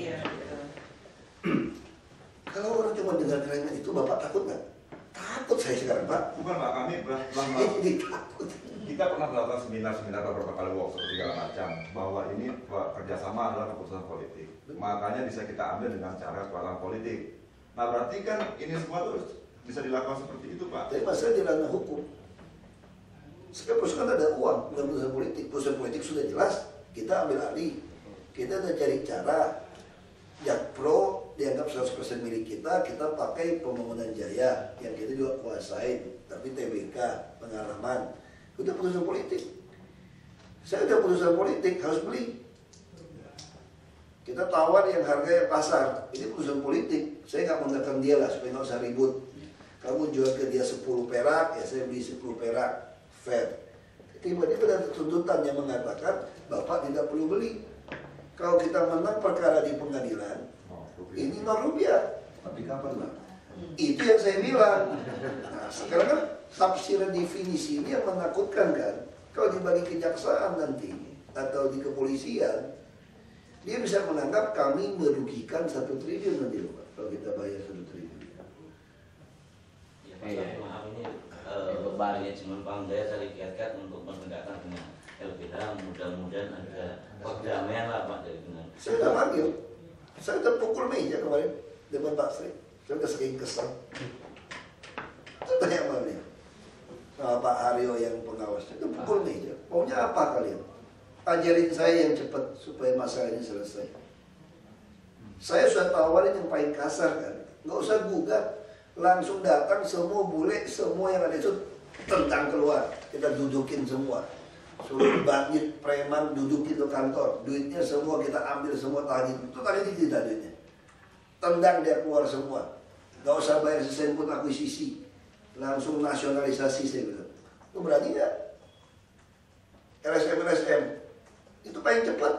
Speaker 6: Kalau orang cuma dengar kalimat itu, Bapak takut nggak? Takut saya sekarang Pak.
Speaker 7: Bukan Pak, kami pernah
Speaker 6: Jadi takut.
Speaker 7: Kita pernah melakukan seminar-seminar beberapa kali workshop segala macam bahwa ini kerjasama adalah keputusan politik. Makanya bisa kita ambil dengan cara kekuatan politik. Nah berarti kan ini semua terus bisa dilakukan seperti itu Pak.
Speaker 6: Tapi masalah di ranah hukum. Sekarang perusahaan ada uang, bukan perusahaan politik. Perusahaan politik sudah jelas, kita ambil alih. Kita udah cari cara. Jakpro dianggap seratus persen milik kita, kita pakai Pembangunan Jaya yang kita juga kuasain. Tapi T B K, pengalaman. Udah putusan politik. Saya udah putusan politik, harus beli. Kita tawar yang harga yang pasar. Ini putusan politik. Saya nggak menekan dia lah supaya nggak usah ribut. Kamu jual ke dia sepuluh perak, ya saya beli sepuluh perak. Fair. Tiba-tiba ada tuntutan yang mengatakan Bapak tidak perlu beli. Kalau kita menang perkara di pengadilan, ini nol rupiah. Tapi kapan Pak? Itu yang saya bilang. Nah, sekarang kan tafsiran definisi ini yang menakutkan kan. Kalau dibagi kejaksaan nanti atau di kepolisian, dia bisa menganggap kami merugikan satu triliun nanti loh Pak. Kalau kita bayar satu triliun.
Speaker 10: Ya, Pak, maaf ini beban manajemen Pamjaya saya kiat-kiat untuk menegakkan dengan L B H. Mudah-mudahan ada perdamaian lah Pak dari dengan.
Speaker 6: Saya udah panggil, saya udah pukul meja kemarin depan Pak Sri. Saya udah sering kesel. Tanya sama dia, sama Pak Aryo yang pengawas itu pukul meja. Maunya apa kalian? Ajarin saya yang cepat supaya masalah ini selesai. Saya sudah tawarin yang paling kasar kan, nggak usah gugat. langsung datang semua bule, semua yang ada itu tendang keluar, kita dudukin semua. Suruh bandit, preman dudukin ke kantor, duitnya semua kita ambil semua tadi, itu tadi tidak duitnya. Tendang dia keluar semua, gak usah bayar sesen pun akuisisi, langsung nasionalisasi saya bilang. Itu berani nggak? L S M L S M itu paling cepat.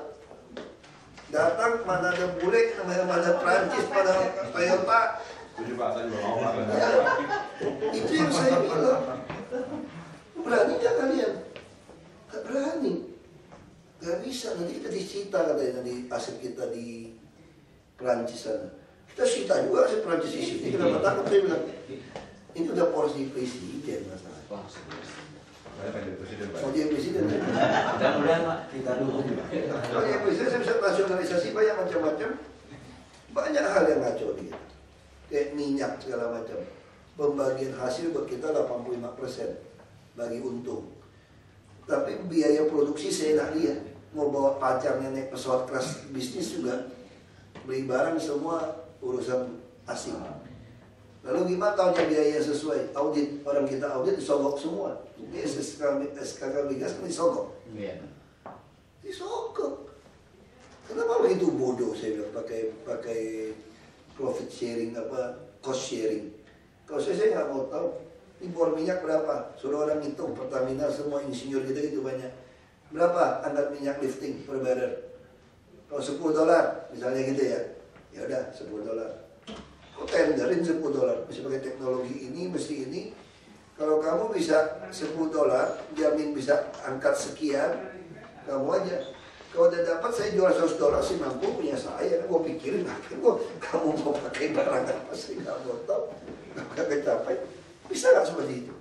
Speaker 6: Datang mana ada bule, mana ada Prancis, mana Toyota.
Speaker 7: Jadi Pak, saya juga mau makan.
Speaker 6: Ya, itu yang saya bilang. Berani nggak kalian? Gak berani. Gak bisa, nanti kita disita katanya di aset kita di Prancis sana. Kita sita juga aset Prancis di sini. Kenapa takut? Saya bilang, ini udah porsi presiden masalah.
Speaker 7: Saya pengen jadi presiden, Pak.
Speaker 6: Mau jadi presiden?
Speaker 10: Mudah-mudahan Pak.
Speaker 6: Kita dulu. Kalau jadi presiden saya bisa nasionalisasi banyak macam-macam. Banyak hal yang ngaco dia. Kayak minyak segala macam. Pembagian hasil buat kita delapan puluh lima persen bagi untung. Tapi biaya produksi seenak dia. Mau bawa pacarnya naik pesawat kelas bisnis juga. Beli barang semua urusan asing. Lalu gimana tahunya biaya sesuai? Audit, orang kita audit disogok semua. Ini S K K Migas kan disogok.
Speaker 10: Iya.
Speaker 6: Disogok. Kenapa begitu bodoh saya bilang pakai pakai profit sharing apa cost sharing? Kalau saya saya nggak mau tahu. Ini bor minyak berapa? Suruh orang hitung. Pertamina semua insinyur kita itu banyak. Berapa angkat minyak lifting per barrel? Kalau sepuluh dolar misalnya gitu ya. Ya udah sepuluh dolar. Kok tenderin sepuluh dolar? Mesti pakai teknologi ini, mesti ini. Kalau kamu bisa sepuluh dolar, jamin bisa angkat sekian, kamu aja. Kalau udah dapat saya jual seratus dolar sih mampu punya saya. Kan gue pikirin apa? Gue kamu mau pakai barang apa sih? Gak mau tahu. Gak kecapai. Bisa nggak seperti itu?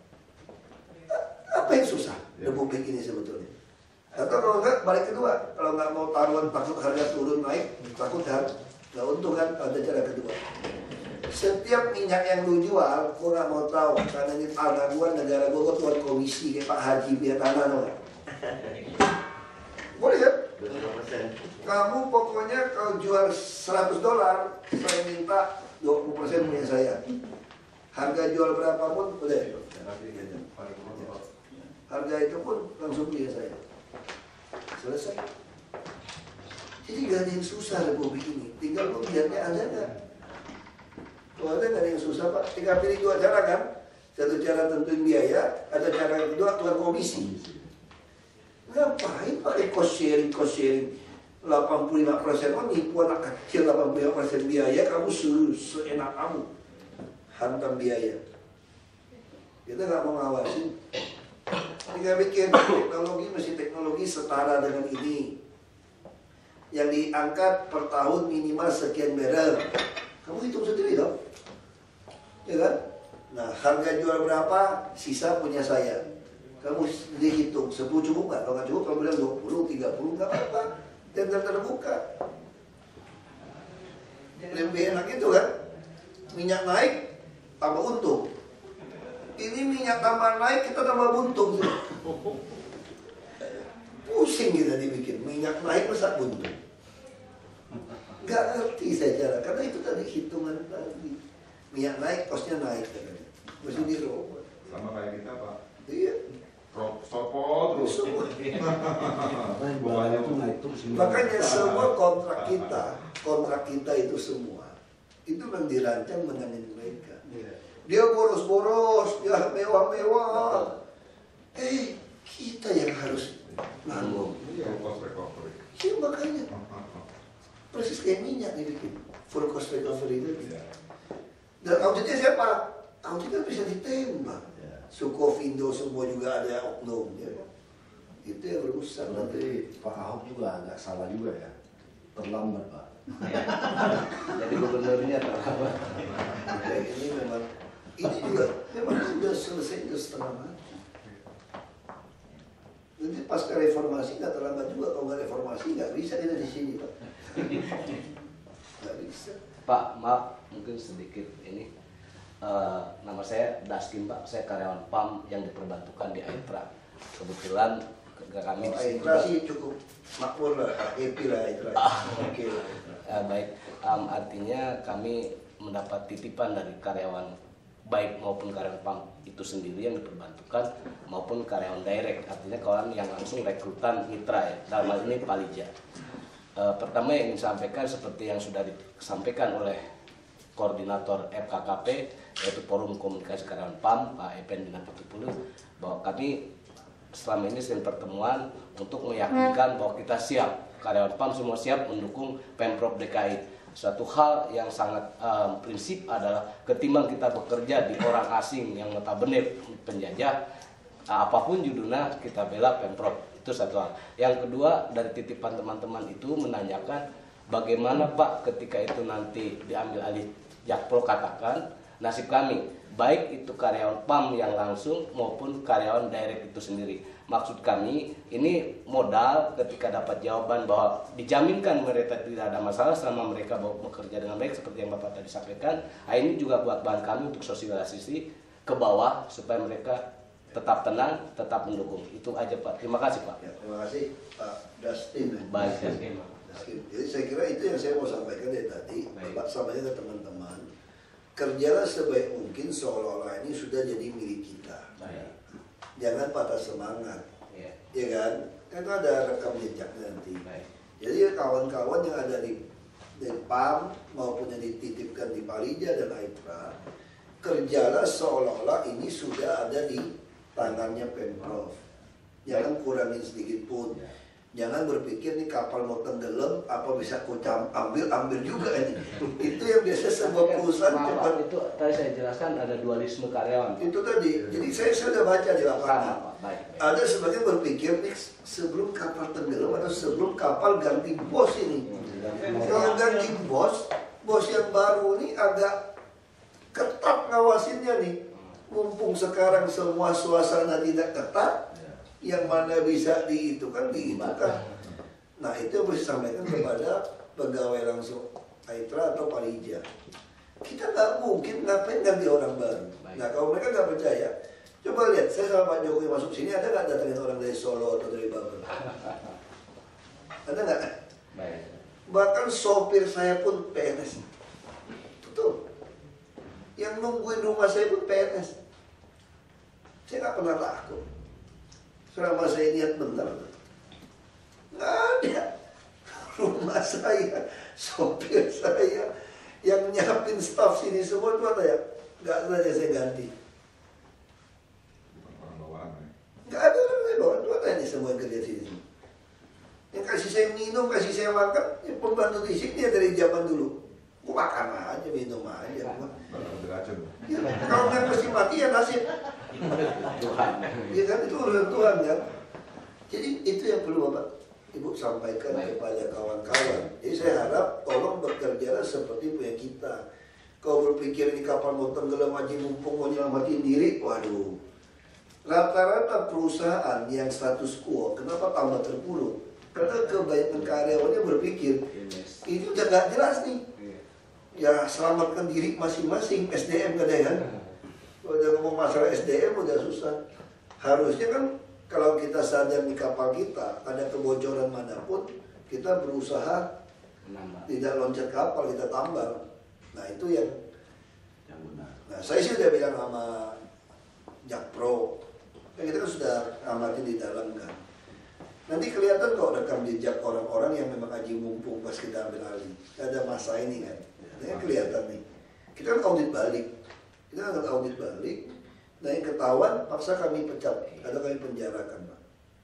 Speaker 6: Apa yang susah republik ini sebetulnya? Atau kalau nggak balik kedua, kalau nggak mau taruhan takut harga turun naik, takut harga nggak untung kan? Ada cara kedua. Setiap minyak yang lu jual, gua nggak mau tahu karena ini tanah gua, negara gua, gua tuan komisi kayak Pak Haji biar tanah dong. Boleh kan? Kamu pokoknya kalau jual seratus dolar, saya minta dua puluh persen punya saya. Harga jual berapapun boleh. Harga itu pun langsung punya saya. Selesai. Jadi gak ada yang susah republik ini. Tinggal pembiarnya ada nggak? Kalau ada nggak ada yang susah Pak. Tinggal pilih dua cara kan. Satu cara tentuin biaya, ada cara yang kedua keluar komisi. Ngapain pakai cost sharing, cost sharing delapan puluh lima persen oh nipu anak kecil delapan puluh lima persen biaya kamu suruh seenak kamu hantam biaya. Kita nggak mau ngawasin. Tinggal bikin teknologi mesti teknologi setara dengan ini. Yang diangkat per tahun minimal sekian barrel. Kamu hitung sendiri dong, ya kan? Nah harga jual berapa, sisa punya saya. Kamu dihitung, sepuluh cukup nggak? Kalau nggak cukup, kamu bilang dua puluh, tiga puluh, nggak apa-apa. Tender terbuka. Lebih enak itu kan? Minyak naik, tambah untung. Ini minyak tambah naik, kita tambah buntung. Pusing kita dibikin, minyak naik masa buntung. Nggak ngerti saya cara, karena itu tadi hitungan tadi. Minyak naik, kosnya naik. Mesti dirobot.
Speaker 7: Sama kayak kita Pak.
Speaker 6: Iya.
Speaker 7: Sopot terus.
Speaker 6: Makanya semua kontrak kita, kontrak kita itu semua, itu memang dirancang mengenai mereka. Dia boros-boros, dia mewah-mewah. Eh, kita yang harus nanggung.
Speaker 7: Full cost recovery.
Speaker 6: Iya makanya. Persis kayak minyak dibikin. Full cost recovery itu. Dan auditnya siapa? Auditnya bisa ditembak. Sukovindo semua juga ada oknum. Ya. Itu yang berurusan.
Speaker 8: Nanti Pak Ahok juga agak salah juga ya. Terlambat Pak.
Speaker 10: Jadi gubernurnya terlambat.
Speaker 6: Ya, ini memang ini juga memang sudah selesai sudah setengah mati. Nanti pasca reformasi nggak terlambat juga. Kalau nggak reformasi nggak bisa kita di sini Pak. Nggak bisa.
Speaker 11: Pak, maaf mungkin sedikit ini. Uh, nama saya Daskin Pak, saya karyawan P A M yang diperbantukan di Aitra. Kebetulan ke kami
Speaker 6: Oh,
Speaker 11: di sini
Speaker 6: Aitra sih cukup makmur lah, happy lah Aitra.
Speaker 11: Ah.
Speaker 6: Oke lah.
Speaker 11: Uh, baik, um, artinya kami mendapat titipan dari karyawan baik maupun karyawan P A M itu sendiri yang diperbantukan maupun karyawan direct, artinya kawan yang langsung rekrutan mitra ya, dalam hal ini Palija. E, pertama yang ingin sampaikan seperti yang sudah disampaikan oleh koordinator F K K P yaitu Forum Komunikasi Karyawan P A M Pak Epen Dinan Patupulu, bahwa kami selama ini sering pertemuan untuk meyakinkan bahwa kita siap, karyawan P A M semua siap mendukung Pemprov D K I. Suatu hal yang sangat um, prinsip adalah ketimbang kita bekerja di orang asing yang notabene penjajah, apapun judulnya kita bela Pemprov. Itu satu hal. Yang kedua, dari titipan teman-teman itu menanyakan bagaimana Pak ketika itu nanti diambil alih Jakpro, katakan nasib kami, baik itu karyawan P A M yang langsung maupun karyawan direct itu sendiri. Maksud kami ini modal ketika dapat jawaban bahwa dijaminkan mereka tidak ada masalah selama mereka bekerja dengan baik seperti yang Bapak tadi sampaikan. Nah, ini juga buat bahan kami untuk sosialisasi ke bawah supaya mereka tetap tenang, tetap mendukung. Itu aja Pak. Terima kasih Pak.
Speaker 6: Ya, terima kasih Pak Dustin.
Speaker 11: Baik, Dustin.
Speaker 6: Jadi saya kira itu yang saya mau sampaikan dari tadi. Bapak sampaikan ke teman-teman, kerjalah sebaik mungkin seolah-olah ini sudah jadi milik kita. Baik. Jangan patah semangat, ya, ya kan? Kan itu ada rekam jejaknya nanti. Baik. Jadi kawan-kawan yang ada di, di P A M maupun yang dititipkan di Palija dan Aitra, kerjalah seolah-olah ini sudah ada di tangannya Pemprov. Jangan kurangin sedikit pun. Jangan berpikir nih kapal mau tenggelam, apa bisa kucam ambil ambil juga ini. Itu yang biasa sebuah perusahaan cepat.
Speaker 11: Itu tadi saya jelaskan ada dualisme karyawan.
Speaker 6: Itu tadi. Jadi saya sudah baca di lapangan. Ada sebagian berpikir nih sebelum kapal tenggelam atau sebelum kapal ganti bos ini. Kalau ganti bos, bos yang baru ini agak ketat ngawasinnya nih. Mumpung sekarang semua suasana tidak ketat, yang mana bisa di itu kan di itu kan. Nah itu yang harus disampaikan kepada pegawai langsung Aitra atau Palija. Kita nggak mungkin ngapain ganti orang baru. Nah kalau mereka nggak percaya, coba lihat saya sama Pak Jokowi masuk sini, ada nggak datangin orang dari Solo atau dari Babel? Ada nggak? Bahkan sopir saya pun P N S. Betul. Yang nungguin rumah saya pun P N S. Saya nggak pernah takut. Selama saya niat benar, nggak ada. Rumah saya, sopir saya, yang nyiapin staf sini semua tuh ada ya, nggak saja saya ganti. Nggak ada orang saya bawa, tuh ada ini semua yang kerja sini. Yang kasih saya minum, kasih saya makan, yang pembantu di sini dari zaman dulu. Gua makan aja, minum aja. Ya, kalau nggak mesti mati ya nasib. Tuhan. Ya kan itu urusan Tuhan kan. Jadi itu yang perlu Bapak Ibu sampaikan Baik. kepada kawan-kawan. Jadi saya harap tolong bekerja seperti punya kita. Kalau berpikir ini kapal mau tenggelam aja mumpung mau nyelamatin diri, waduh. Rata-rata perusahaan yang status quo kenapa tambah terpuruk? Karena kebanyakan karyawannya berpikir ini udah gak jelas nih. Ya selamatkan diri masing-masing, S D M kadang kan. Udah ngomong masalah S D M udah susah. Harusnya kan kalau kita sadar di kapal kita ada kebocoran manapun, kita berusaha Menambah. tidak loncat kapal, kita tambal. Nah itu yang, yang benar. Nah saya sih udah bilang sama Jakpro, ya kita kan sudah amatin di dalam kan. Nanti kelihatan kok rekam jejak orang-orang yang memang aji mumpung pas kita ambil alih. Ada masa ini kan. Ini kelihatan nih. Kita kan audit balik. Kita akan audit balik. Nah yang ketahuan paksa kami pecat atau kami penjarakan Pak.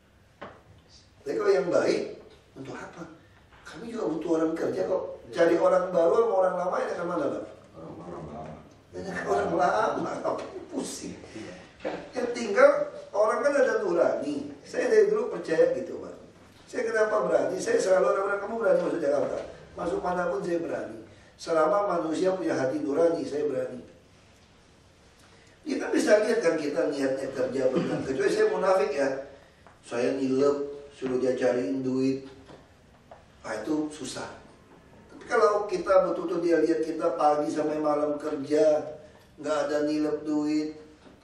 Speaker 6: Tapi kalau yang baik untuk apa? Kami juga butuh orang kerja kok. Cari orang baru sama orang lama ini akan mana Pak? Orang lama. Orang lama. Pusing. Yang tinggal orang kan ada nurani. Saya dari dulu percaya gitu Pak. Saya kenapa berani? Saya selalu orang-orang kamu berani masuk Jakarta. Masuk manapun saya berani. Selama manusia punya hati nurani, saya berani. Kita bisa lihat kan kita niatnya kerja benar. Kecuali saya munafik ya. Saya nilep, suruh dia cariin duit. Nah itu susah. Tapi kalau kita betul-betul dia lihat kita pagi sampai malam kerja, nggak ada nilep duit.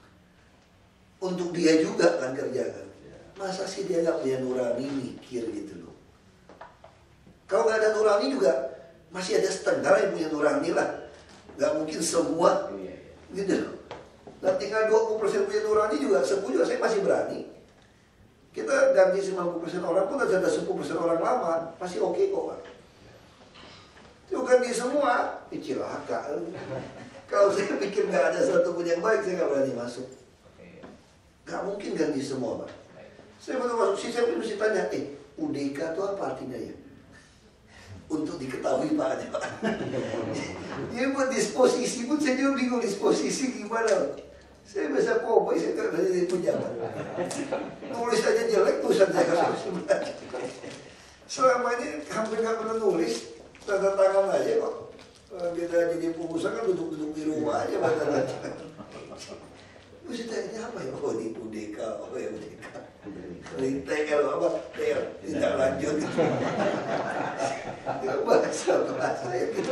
Speaker 6: Untuk dia juga kan kerja kan. Masa sih dia nggak punya nurani mikir gitu loh. Kalau nggak ada nurani juga masih ada setengah yang punya nurani lah. nggak mungkin semua gitu. Nah tinggal dua puluh persen punya nurani juga, sepuluh juga saya masih berani. Kita ganti sembilan puluh persen orang pun ada sepuluh persen orang lama, masih oke okay kok Pak. Itu ganti semua, ini cilaka. Kalau saya pikir nggak ada satu pun yang baik, saya nggak berani masuk. Nggak mungkin ganti semua Pak. Saya baru masuk sih, saya mesti tanya, eh U D K itu apa artinya ya? Untuk diketahui Pak aja Pak. Dia buat disposisi pun saya juga bingung disposisi gimana. Saya biasa koboi, saya nggak bisa jadi pejabat. Nulis aja jelek, tulisan saya nggak bisa baca. Selama ini hampir nggak pernah nulis, tanda tangan aja kok. Kita jadi pengusaha kan duduk-duduk di rumah aja baca baca. Terus tanya apa ya? Oh ini U D K, oh ya U D K. Ini T L apa? T L tidak lanjut. Itu bahasa bahasa ya kita.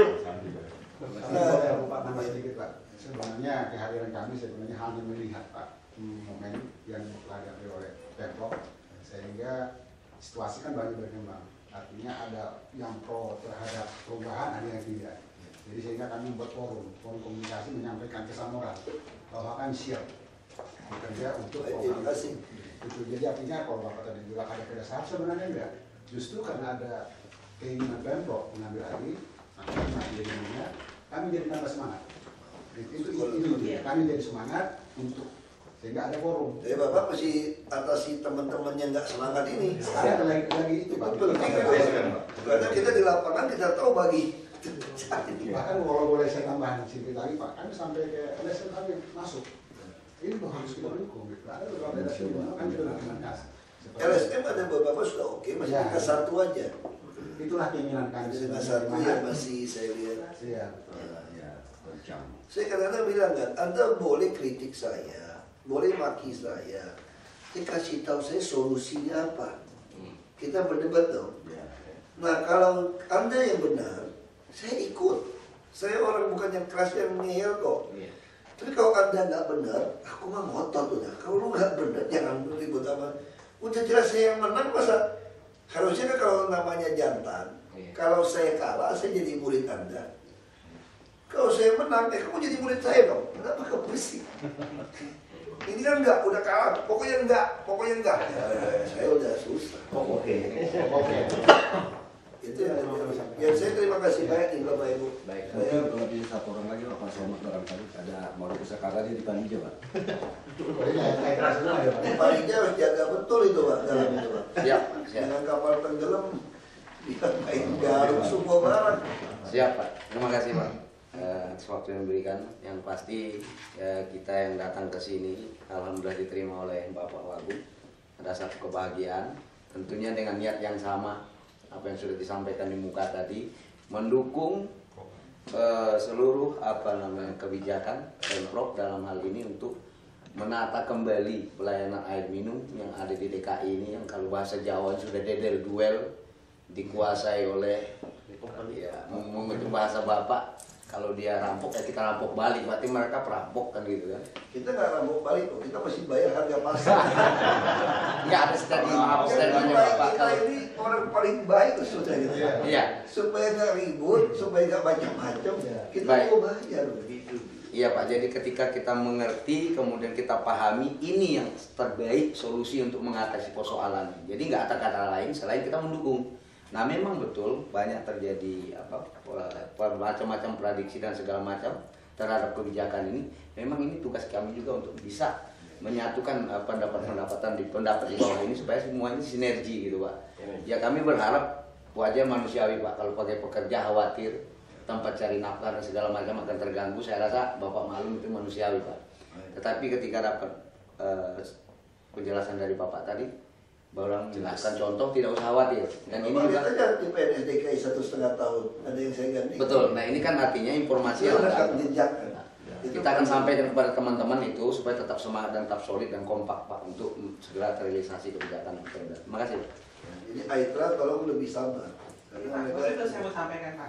Speaker 12: Nah, Pak tambah sedikit Pak. Sebenarnya kehadiran kami sebenarnya hanya melihat Pak momen yang dihadapi oleh Pemprov, sehingga situasi kan banyak berkembang. Artinya ada yang pro terhadap perubahan, ada yang tidak. Jadi sehingga kami membuat forum, forum komunikasi menyampaikan kesan moral bahwa kami siap bekerja untuk komunikasi. Itu jadi artinya kalau Bapak tadi bilang ada kedasar, sebenarnya enggak. Justru karena ada keinginan Pemprov mengambil alih, maka jadinya kami jadi tambah semangat. Itu, itu, itu, itu. Kami jadi semangat untuk sehingga ada forum.
Speaker 6: Jadi Bapak mesti atasi teman-teman yang nggak semangat ini.
Speaker 12: Sekarang lagi lagi itu Pak.
Speaker 6: Karena kita di lapangan kita tahu bagi.
Speaker 12: Bahkan kalau boleh saya tambahan sedikit lagi Pak, kami sampai ke L S M kami masuk. Ini harus kita dukung. Ada beberapa L S M kan kita lakukan kas.
Speaker 6: L S M ada beberapa sudah oke, masih kita satu aja.
Speaker 12: Itulah keinginan kami.
Speaker 6: Dengan satu yang masih saya lihat.
Speaker 12: Iya.
Speaker 6: Saya kadang-kadang bilang kan, Anda boleh kritik saya, boleh maki saya, saya kasih tahu saya solusinya apa. Kita berdebat dong. Nah kalau Anda yang benar, saya ikut. Saya orang bukan yang keras yang ngeyel kok. Tapi kalau Anda nggak benar, aku mah ngotot udah. Kalau lu nggak benar, jangan ribut sama. Udah jelas saya yang menang masa. Harusnya kan kalau namanya jantan, kalau saya kalah, saya jadi murid Anda. Kalau saya menang, eh kamu jadi murid saya dong. Kenapa kamu bersih? Ini kan enggak, udah kalah. Pokoknya enggak, pokoknya enggak. Ya, saya udah susah.
Speaker 12: Oke, oke.
Speaker 6: Itu yang, yang saya terima kasih banyak nih Bapak Ibu.
Speaker 5: Baik, mungkin kalau bisa satu orang lagi Pak Somad barangkali ada mau ke Jakarta dia di Panija Pak.
Speaker 6: Panija harus jaga betul itu Pak dalam itu Pak.
Speaker 11: Siap.
Speaker 6: Dengan kapal tenggelam, dia main garuk semua barang.
Speaker 11: Siap Pak, terima kasih Pak. Atas waktu yang diberikan, yang pasti ya, kita yang datang ke sini alhamdulillah diterima oleh Bapak Wagub. Ada satu kebahagiaan, tentunya dengan niat yang sama apa yang sudah disampaikan di muka tadi, mendukung uh, seluruh apa namanya kebijakan Pemprov dalam hal ini untuk menata kembali pelayanan air minum yang ada di D K I ini, yang kalau bahasa Jawa sudah dedel duel, dikuasai oleh ya, mengutip bahasa Bapak, kalau dia rampok ya kita rampok balik, berarti mereka perampok kan gitu kan.
Speaker 6: Kita nggak rampok balik kok, kita masih bayar harga pasar.
Speaker 11: Nggak ada statement apa statementnya Bapak.
Speaker 6: Kita ini orang paling baik sudah gitu.
Speaker 11: Iya.
Speaker 6: Supaya nggak ribut, supaya nggak macam-macam, kita mau bayar begitu.
Speaker 11: Iya Pak, jadi ketika kita mengerti, kemudian kita pahami, ini yang terbaik solusi untuk mengatasi persoalan. Jadi nggak ada kata lain selain kita mendukung. Nah memang betul banyak terjadi apa macam-macam prediksi dan segala macam terhadap kebijakan ini. Memang ini tugas kami juga untuk bisa menyatukan pendapat-pendapatan di pendapat di bawah ini supaya semuanya sinergi gitu Pak. Ya kami berharap wajar manusiawi Pak, kalau pakai pekerja khawatir tempat cari nafkah dan segala macam akan terganggu. Saya rasa Bapak maklum itu manusiawi Pak. Tetapi ketika dapat uh, penjelasan dari Bapak tadi, bahwa menjelaskan contoh tidak usah khawatir. Dan ini juga
Speaker 6: aja di P N S D K I satu setengah tahun ada yang saya ganti.
Speaker 11: Betul. Nah ini kan artinya informasi yang kita akan sampaikan kepada teman-teman itu supaya tetap semangat dan tetap solid dan kompak Pak untuk segera terrealisasi kebijakan Pemda. Terima kasih Pak.
Speaker 6: Jadi Aitra tolong lebih sabar. Karena mereka
Speaker 9: itu saya mau sampaikan Pak.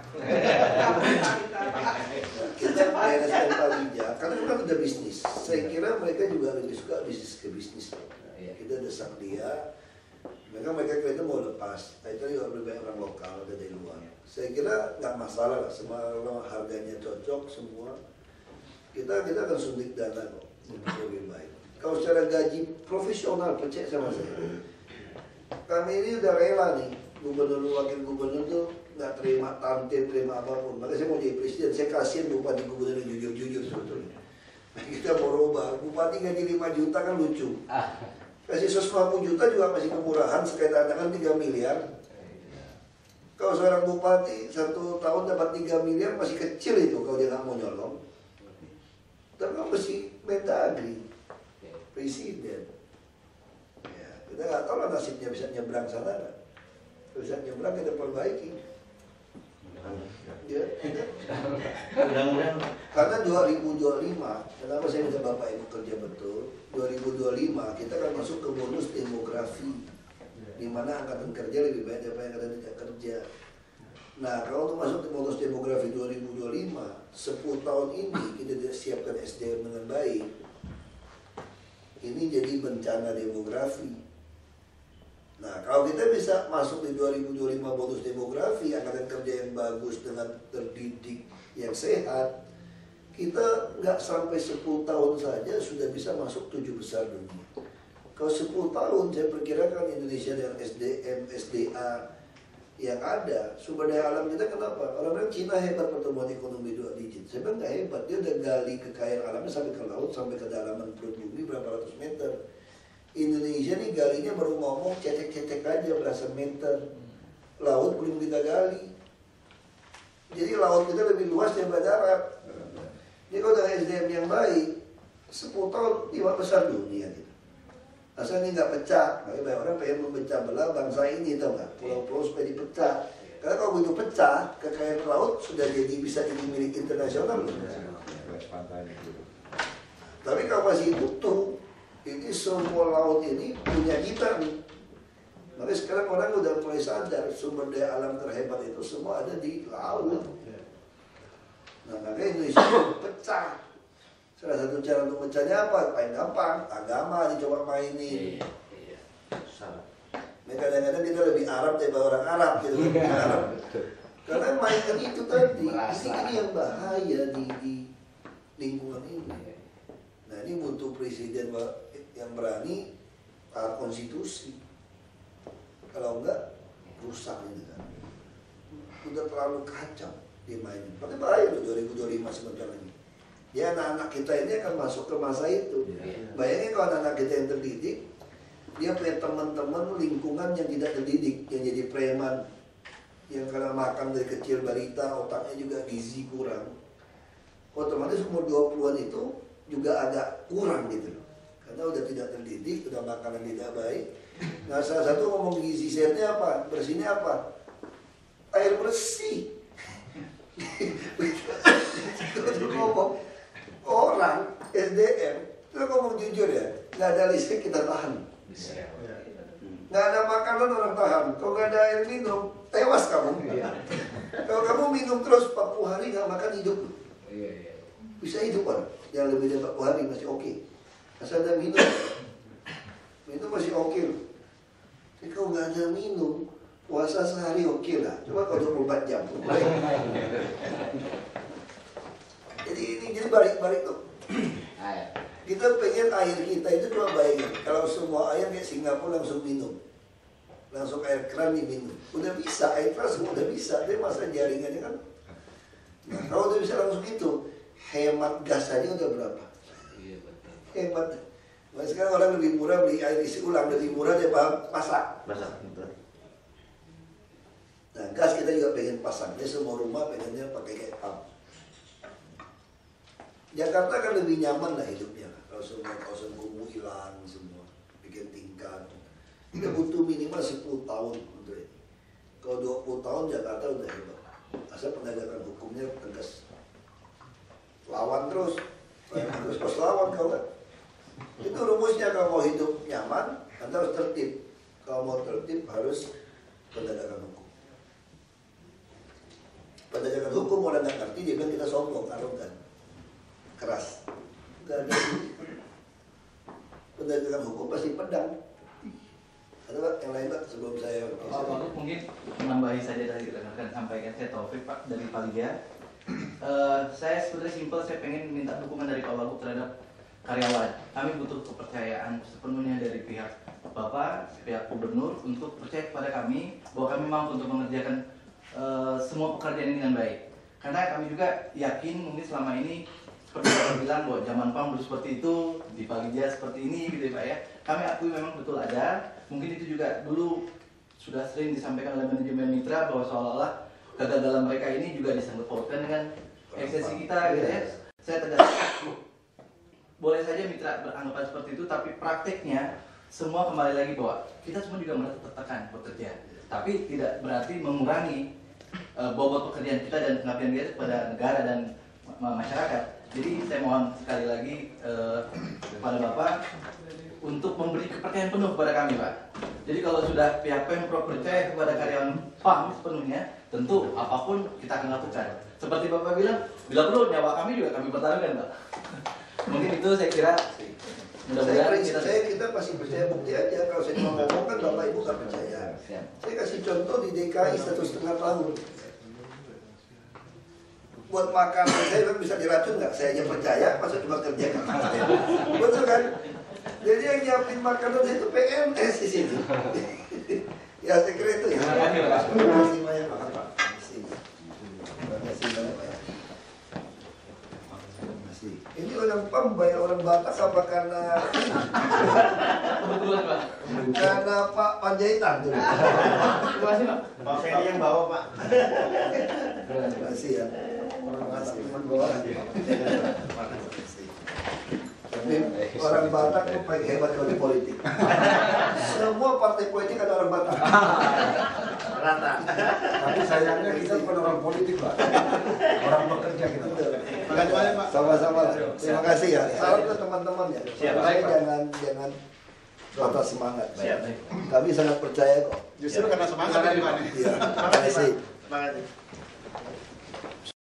Speaker 6: Kita P N S dan Palija, karena kita udah bisnis. Saya kira mereka juga lebih suka bisnis ke bisnis. Kita desak dia. Mereka mereka kira mau lepas, nah, itu juga lebih banyak orang lokal dari luar. Saya kira nggak masalah lah, semua harganya cocok semua. Kita kita akan suntik dana kok, lebih baik. Kalau secara gaji profesional, percaya sama saya. Kami ini udah rela nih, gubernur wakil gubernur tuh nggak terima tamtin, terima apapun. Makanya saya mau jadi presiden, saya kasihan bupati gubernur jujur-jujur sebetulnya. Nah, kita mau rubah, bupati gaji lima juta kan lucu. Kasih seratus lima puluh juta juga masih kemurahan, sekaitan dengan tiga miliar. Kalau seorang bupati satu tahun dapat tiga miliar masih kecil itu kalau dia nggak mau nyolong. Tapi kan mesti Mendagri, presiden. Ya, kita nggak tahu lah nasibnya bisa nyebrang sana kan. Bisa nyebrang kita perbaiki. Ya, karena dua ribu dua puluh lima, kenapa saya minta Bapak Ibu kerja betul? dua ribu dua puluh lima kita akan masuk ke bonus demografi, di mana angkatan kerja lebih banyak daripada angkatan tidak kerja. Nah, kalau untuk masuk ke bonus demografi dua ribu dua puluh lima, sepuluh tahun ini kita tidak siapkan S D M dengan baik, ini jadi bencana demografi. Nah, kalau kita bisa masuk di dua ribu dua puluh lima bonus demografi, angkatan kerja yang bagus dengan terdidik yang sehat, kita nggak sampai sepuluh tahun saja sudah bisa masuk tujuh besar dunia. Kalau sepuluh tahun, saya perkirakan Indonesia dengan S D M, S D A yang ada, sumber daya alam kita kenapa? Orang bilang Cina hebat pertumbuhan ekonomi dua digit. Saya bilang nggak hebat, dia udah gali kekayaan alamnya sampai ke laut, sampai kedalaman perut bumi berapa ratus meter. Indonesia nih galinya baru ngomong cetek-cetek aja belasan meter. Laut belum kita gali. Jadi laut kita lebih luas daripada darat. Jadi kalau dengan S D M yang baik, sepuluh tahun lima besar dunia gitu. Asal ini nggak pecah, makanya banyak orang pengen memecah belah bangsa ini, tau nggak? Pulau-pulau supaya dipecah. Karena kalau begitu pecah, kekayaan laut sudah jadi bisa jadi milik internasional. Tapi kalau masih utuh, ini semua laut ini punya kita nih. Makanya sekarang orang udah mulai sadar sumber daya alam terhebat itu semua ada di laut. Nah, makanya Indonesia pecah. Salah satu cara untuk pecahnya apa? Paling gampang, agama dicoba mainin. Nah, kadang-kadang kita lebih Arab daripada orang Arab gitu. Karena mainkan itu tadi, ini, ini yang bahaya di, di lingkungan ini. Nah, ini butuh presiden yang berani taat konstitusi. Kalau enggak, rusak ini kan. Udah terlalu kacau dia mainin. Tapi bahaya tuh dua ribu dua puluh lima sebentar lagi. Ya anak-anak kita ini akan masuk ke masa itu. Bayangin kalau anak-anak kita yang terdidik, dia punya teman-teman lingkungan yang tidak terdidik, yang jadi preman, yang karena makan dari kecil balita, otaknya juga gizi kurang. Otomatis umur dua puluhan itu juga agak kurang gitu loh. Karena udah tidak terdidik, udah makanan tidak baik. Nah, salah satu ngomong gizi sehatnya apa? Bersihnya apa? Air bersih. Itu ngomong orang S D M, itu ngomong jujur ya, nggak ada listrik kita tahan, nggak ada makanan orang tahan, kalau nggak ada air minum tewas kamu. Kalau kamu minum terus empat puluh hari nggak makan hidup, bisa hidup orang yang lebih dari empat puluh hari masih oke, asal ada minum, minum masih oke loh. Jadi kalau nggak ada minum, puasa sehari oke lah, coba kalau dua puluh empat jam. Jadi ini jadi balik-balik tuh. Kita pengen air kita itu cuma bayangin, kalau semua air kayak Singapura langsung minum, langsung air keran diminum, udah bisa, air keran semua udah bisa, tapi masa jaringannya kan. Nah, kalau udah bisa langsung gitu, hemat gas aja udah berapa? Hemat. Nah, sekarang orang lebih murah beli air isi ulang, lebih murah daripada masak. Masak. Nah, gas kita juga pengen pasang, jadi semua rumah pengennya pakai kayak pump. Jakarta kan lebih nyaman lah hidupnya, kalau semua kawasan kumuh hilang semua, bikin tingkat. Kita butuh minimal sepuluh tahun untuk ini. Kalau dua puluh tahun Jakarta udah hebat. Asal penegakan hukumnya tegas. Lawan terus, terus terus lawan kau kan. Itu rumusnya kalau mau hidup nyaman, Anda harus tertib. Kalau mau tertib harus penegakan hukum. Penegakan hukum orang nggak ngerti, dia bilang kita sombong, arogan, keras. Gak ada penegakan hukum pasti pedang. Ada yang lain Pak?
Speaker 13: mungkin menambahi saja dari rekan-rekan sampaikan. Saya Taufik Pak dari Palija. Uh, saya sebenarnya simpel, saya pengen minta dukungan dari Pak Wagub terhadap karyawan. Kami butuh kepercayaan sepenuhnya dari pihak Bapak, pihak Gubernur untuk percaya kepada kami bahwa kami mampu untuk mengerjakan uh, semua pekerjaan ini dengan baik. Karena kami juga yakin mungkin selama ini seperti Bapak bilang bahwa zaman P A M dulu seperti itu, di Palija seperti ini gitu ya Pak ya. Kami akui memang betul ada. Mungkin itu juga dulu sudah sering disampaikan oleh manajemen mitra bahwa seolah-olah kegagalan mereka ini juga disangkut pautkan dengan eksesi kita gitu ya. Saya tegas, boleh saja mitra beranggapan seperti itu, tapi prakteknya semua kembali lagi bahwa kita semua juga merasa tertekan bekerja, tapi tidak berarti mengurangi uh, bobot pekerjaan kita dan pengabdian kita kepada negara dan ma masyarakat. Jadi saya mohon sekali lagi uh, kepada Bapak untuk memberi kepercayaan penuh kepada kami, Pak. Jadi kalau sudah pihak Pemprov percaya kepada karyawan P A M sepenuhnya, tentu apapun kita akan lakukan. Seperti Bapak bilang, bila perlu nyawa kami juga kami pertaruhkan, Pak. Mungkin itu saya kira.
Speaker 6: Mudah-mudahan kita, saya kita pasti percaya bukti aja. Kalau saya mau ngomong kan Bapak Ibu nggak percaya. Saya kasih contoh di D K I satu setengah tahun. Buat makanan saya kan bisa diracun nggak? Saya aja percaya, masa cuma kerja kan? Betul kan? Jadi yang nyiapin makanan itu P M S di sini. Ya saya kira itu ya. Terima kasih banyak Pak. Terima kasih banyak Pak. Terima kasih banyak Pak. Ini orang P A M bayar orang Batak apa karena
Speaker 13: kebetulan Pak?
Speaker 6: Karena Pak Panjaitan tuh.
Speaker 13: Terima kasih Pak.
Speaker 8: Pak Ferry yang bawa Pak.
Speaker 6: Terima kasih ya. Terima kasih teman bawa aja. Tapi orang Batak tuh paling hebat kalau di politik. Semua partai politik ada orang Batak.
Speaker 8: Rata.
Speaker 12: Tapi sayangnya kita bukan orang politik Pak. Orang bekerja kita.
Speaker 6: Makasih banyak Pak. Sama-sama. Terima kasih ya. Salam ke teman-teman ya. Saya jangan jangan patah semangat.
Speaker 8: Siap.
Speaker 6: Kami sangat percaya kok.
Speaker 12: Justru karena semangat dari mana?
Speaker 6: Iya. Terima kasih.
Speaker 8: Terima kasih.